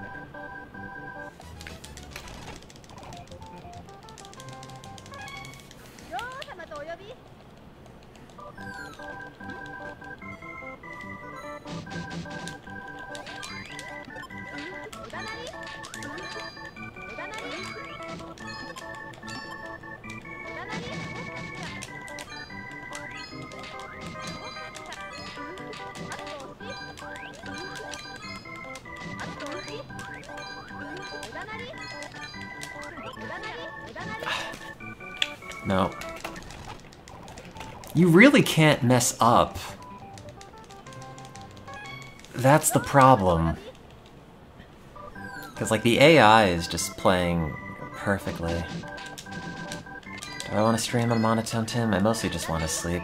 No. You really can't mess up. That's the problem. Because, like, the A I is just playing perfectly. Do I want to stream on Monotone Tim? I mostly just want to sleep.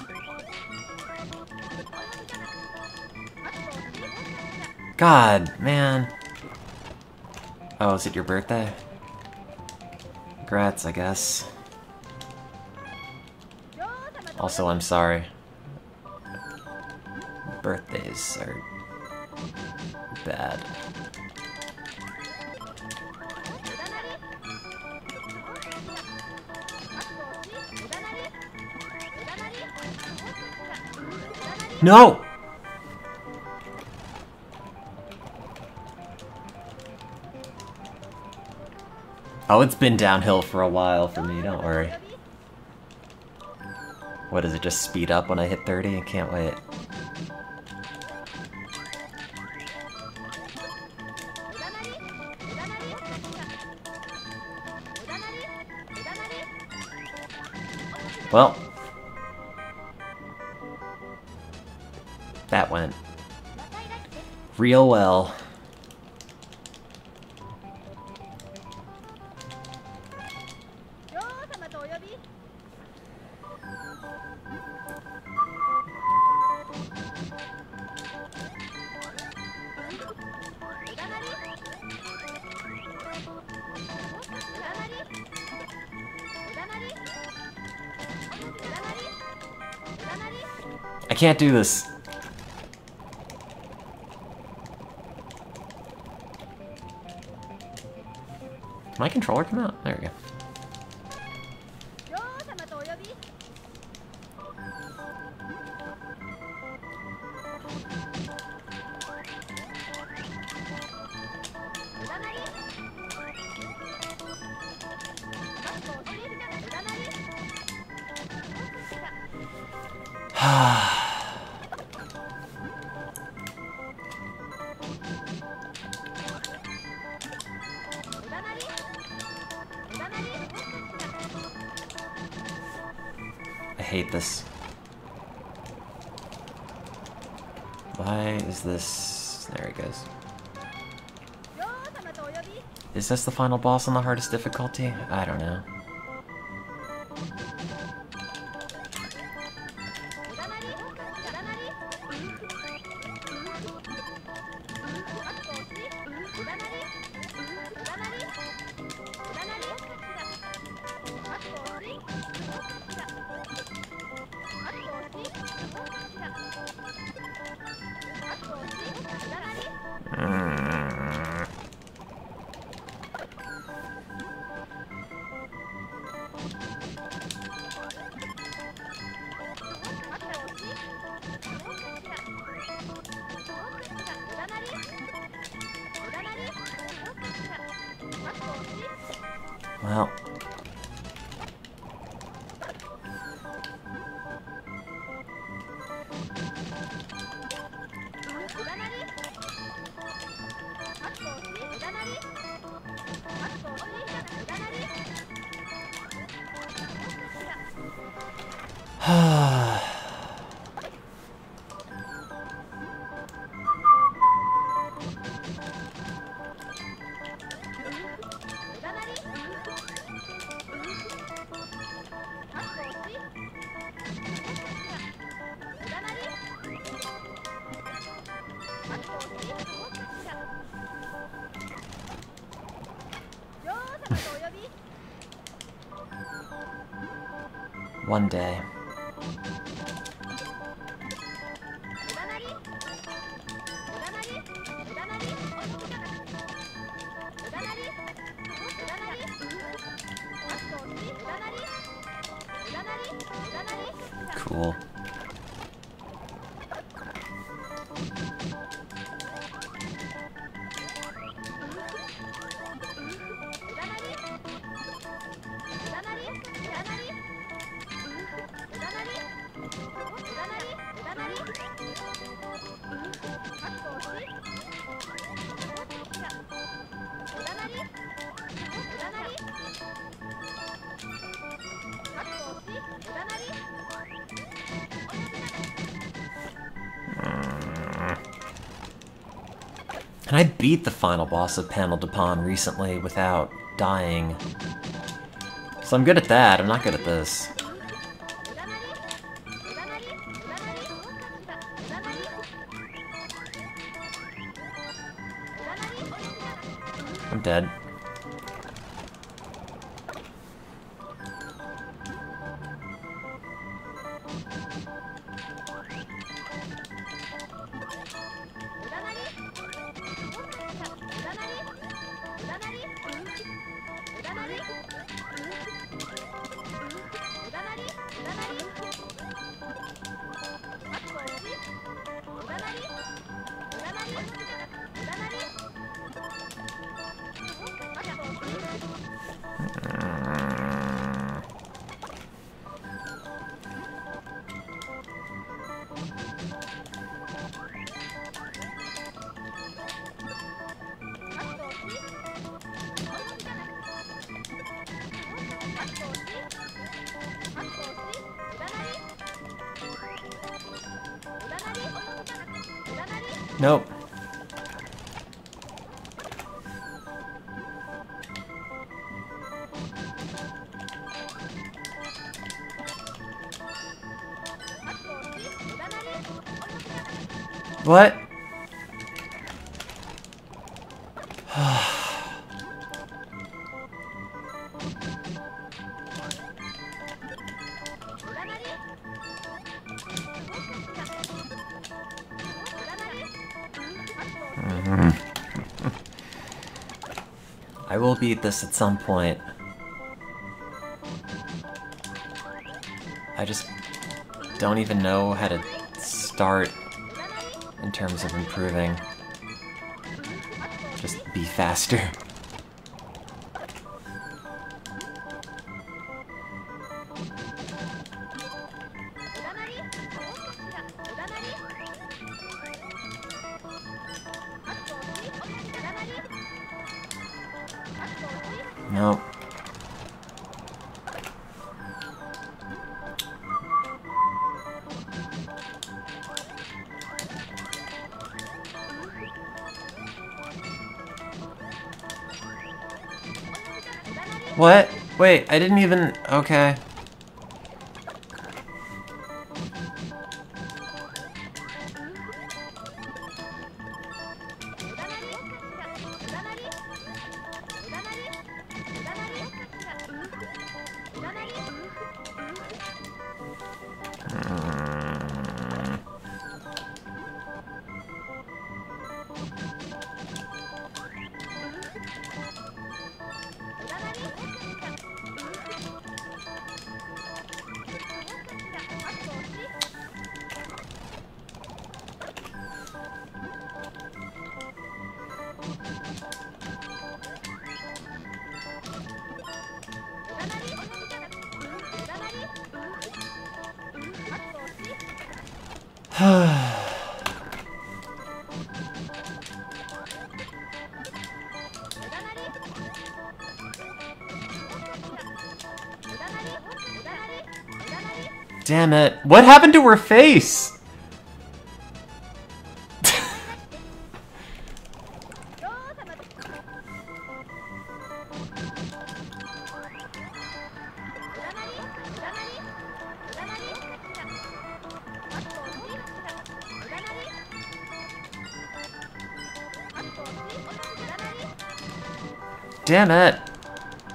God, man. Oh, is it your birthday? Congrats, I guess. Also, I'm sorry. Birthdays are bad. No! Oh, it's been downhill for a while for me, don't worry. What, does it just speed up when I hit thirty? I can't wait. Well. That went real well. I can't do this. My controller come out? There we go. I hate this. Why is this... There it goes. Is this the final boss on the hardest difficulty? I don't know. Well. One day. Cool. And I beat the final boss of Panel de Pon recently without dying. So I'm good at that, I'm not good at this. I'm dead. Nope. What? I will beat this at some point. I just don't even know how to start in terms of improving. Just be faster. Nope. What? Wait, I didn't even... Okay. Damn it. What happened to her face? Damn it.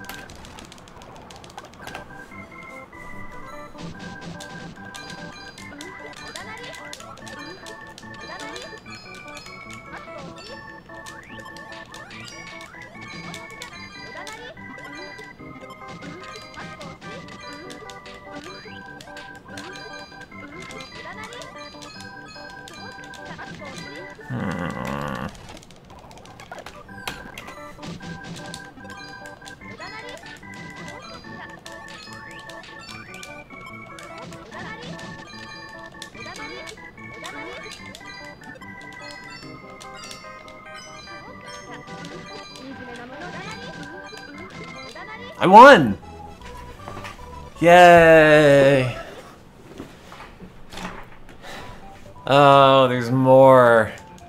Hmm. I won! Yay! Oh, there's more.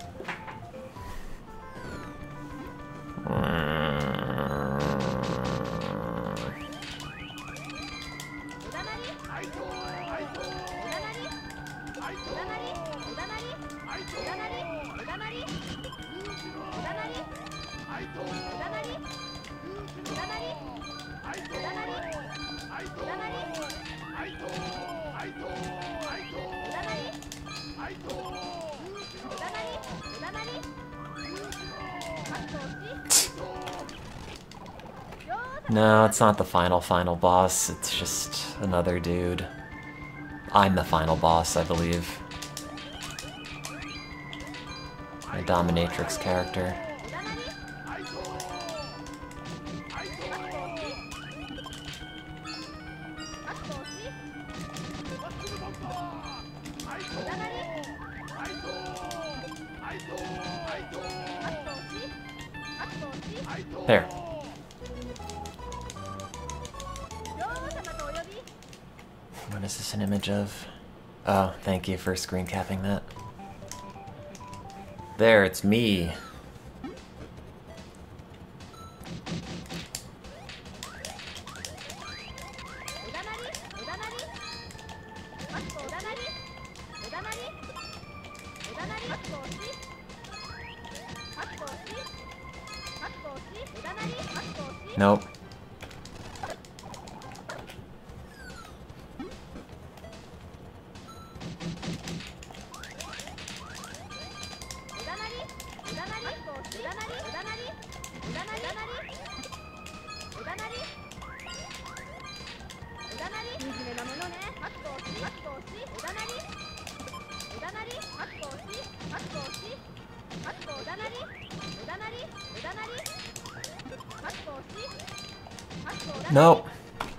No, it's not the final final boss, it's just another dude. I'm the final boss, I believe. My dominatrix character. There. What is this an image of? Oh, thank you for screen capping that. There, it's me. Nope. Nope.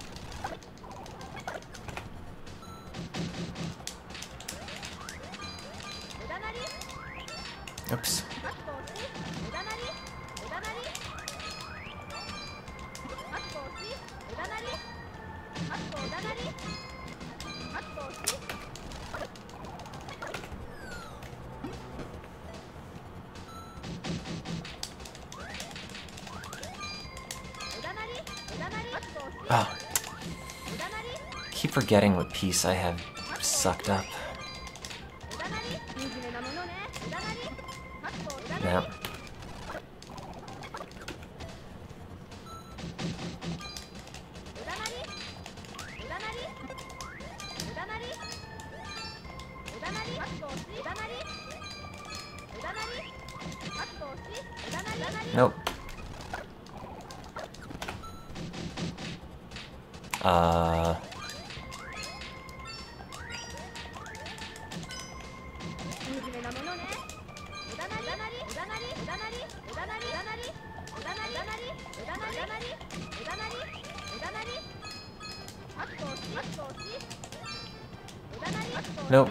Oops. Oh. Keep forgetting what piece I have sucked up. Yeah. Nope. Uh... Nope.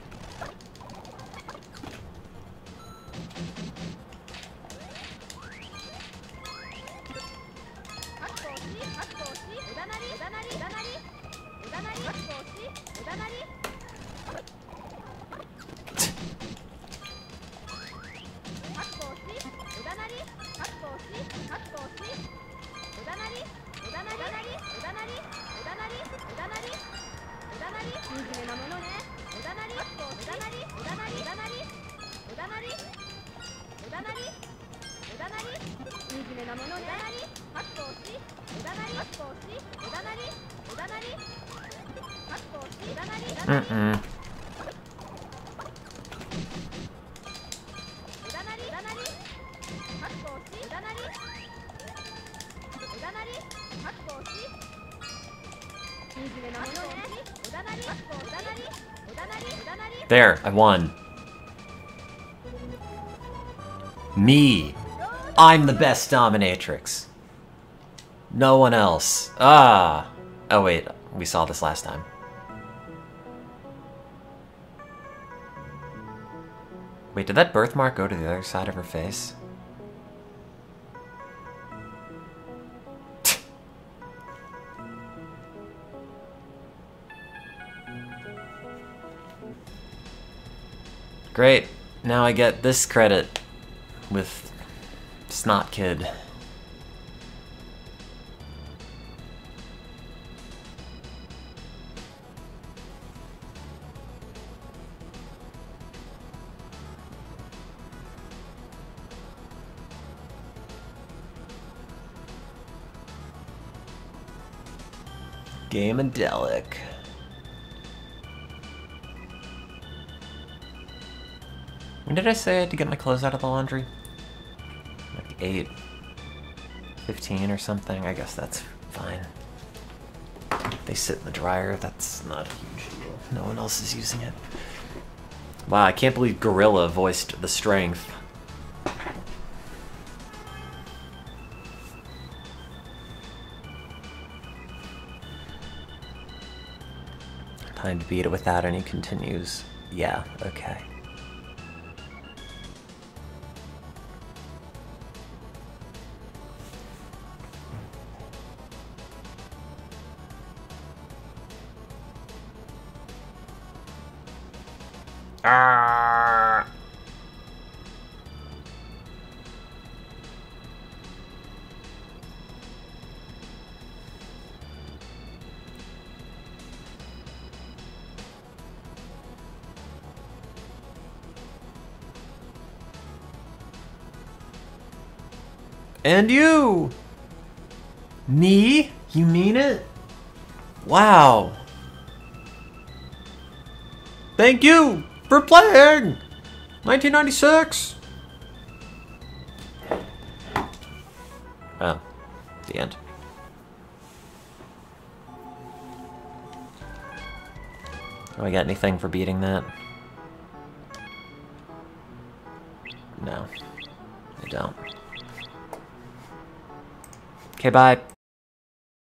Mm-mm. There, I won. Me. I'm the best dominatrix. No one else. Ah. Oh wait, we saw this last time. Wait, did that birthmark go to the other side of her face? Great. Now I get this credit with Snot Kid. Gameadelic. When did I say I had to get my clothes out of the laundry? Like eight fifteen or something? I guess that's fine. They sit in the dryer, that's not a huge deal. No one else is using it. Wow, I can't believe Gorilla voiced the strength. Time to beat it without any continues. Yeah, okay. Ah. And you! Me? You mean it? Wow. Thank you for playing! nineteen ninety-six! Oh, the end. Do I got anything for beating that? No, I don't. Okay, bye.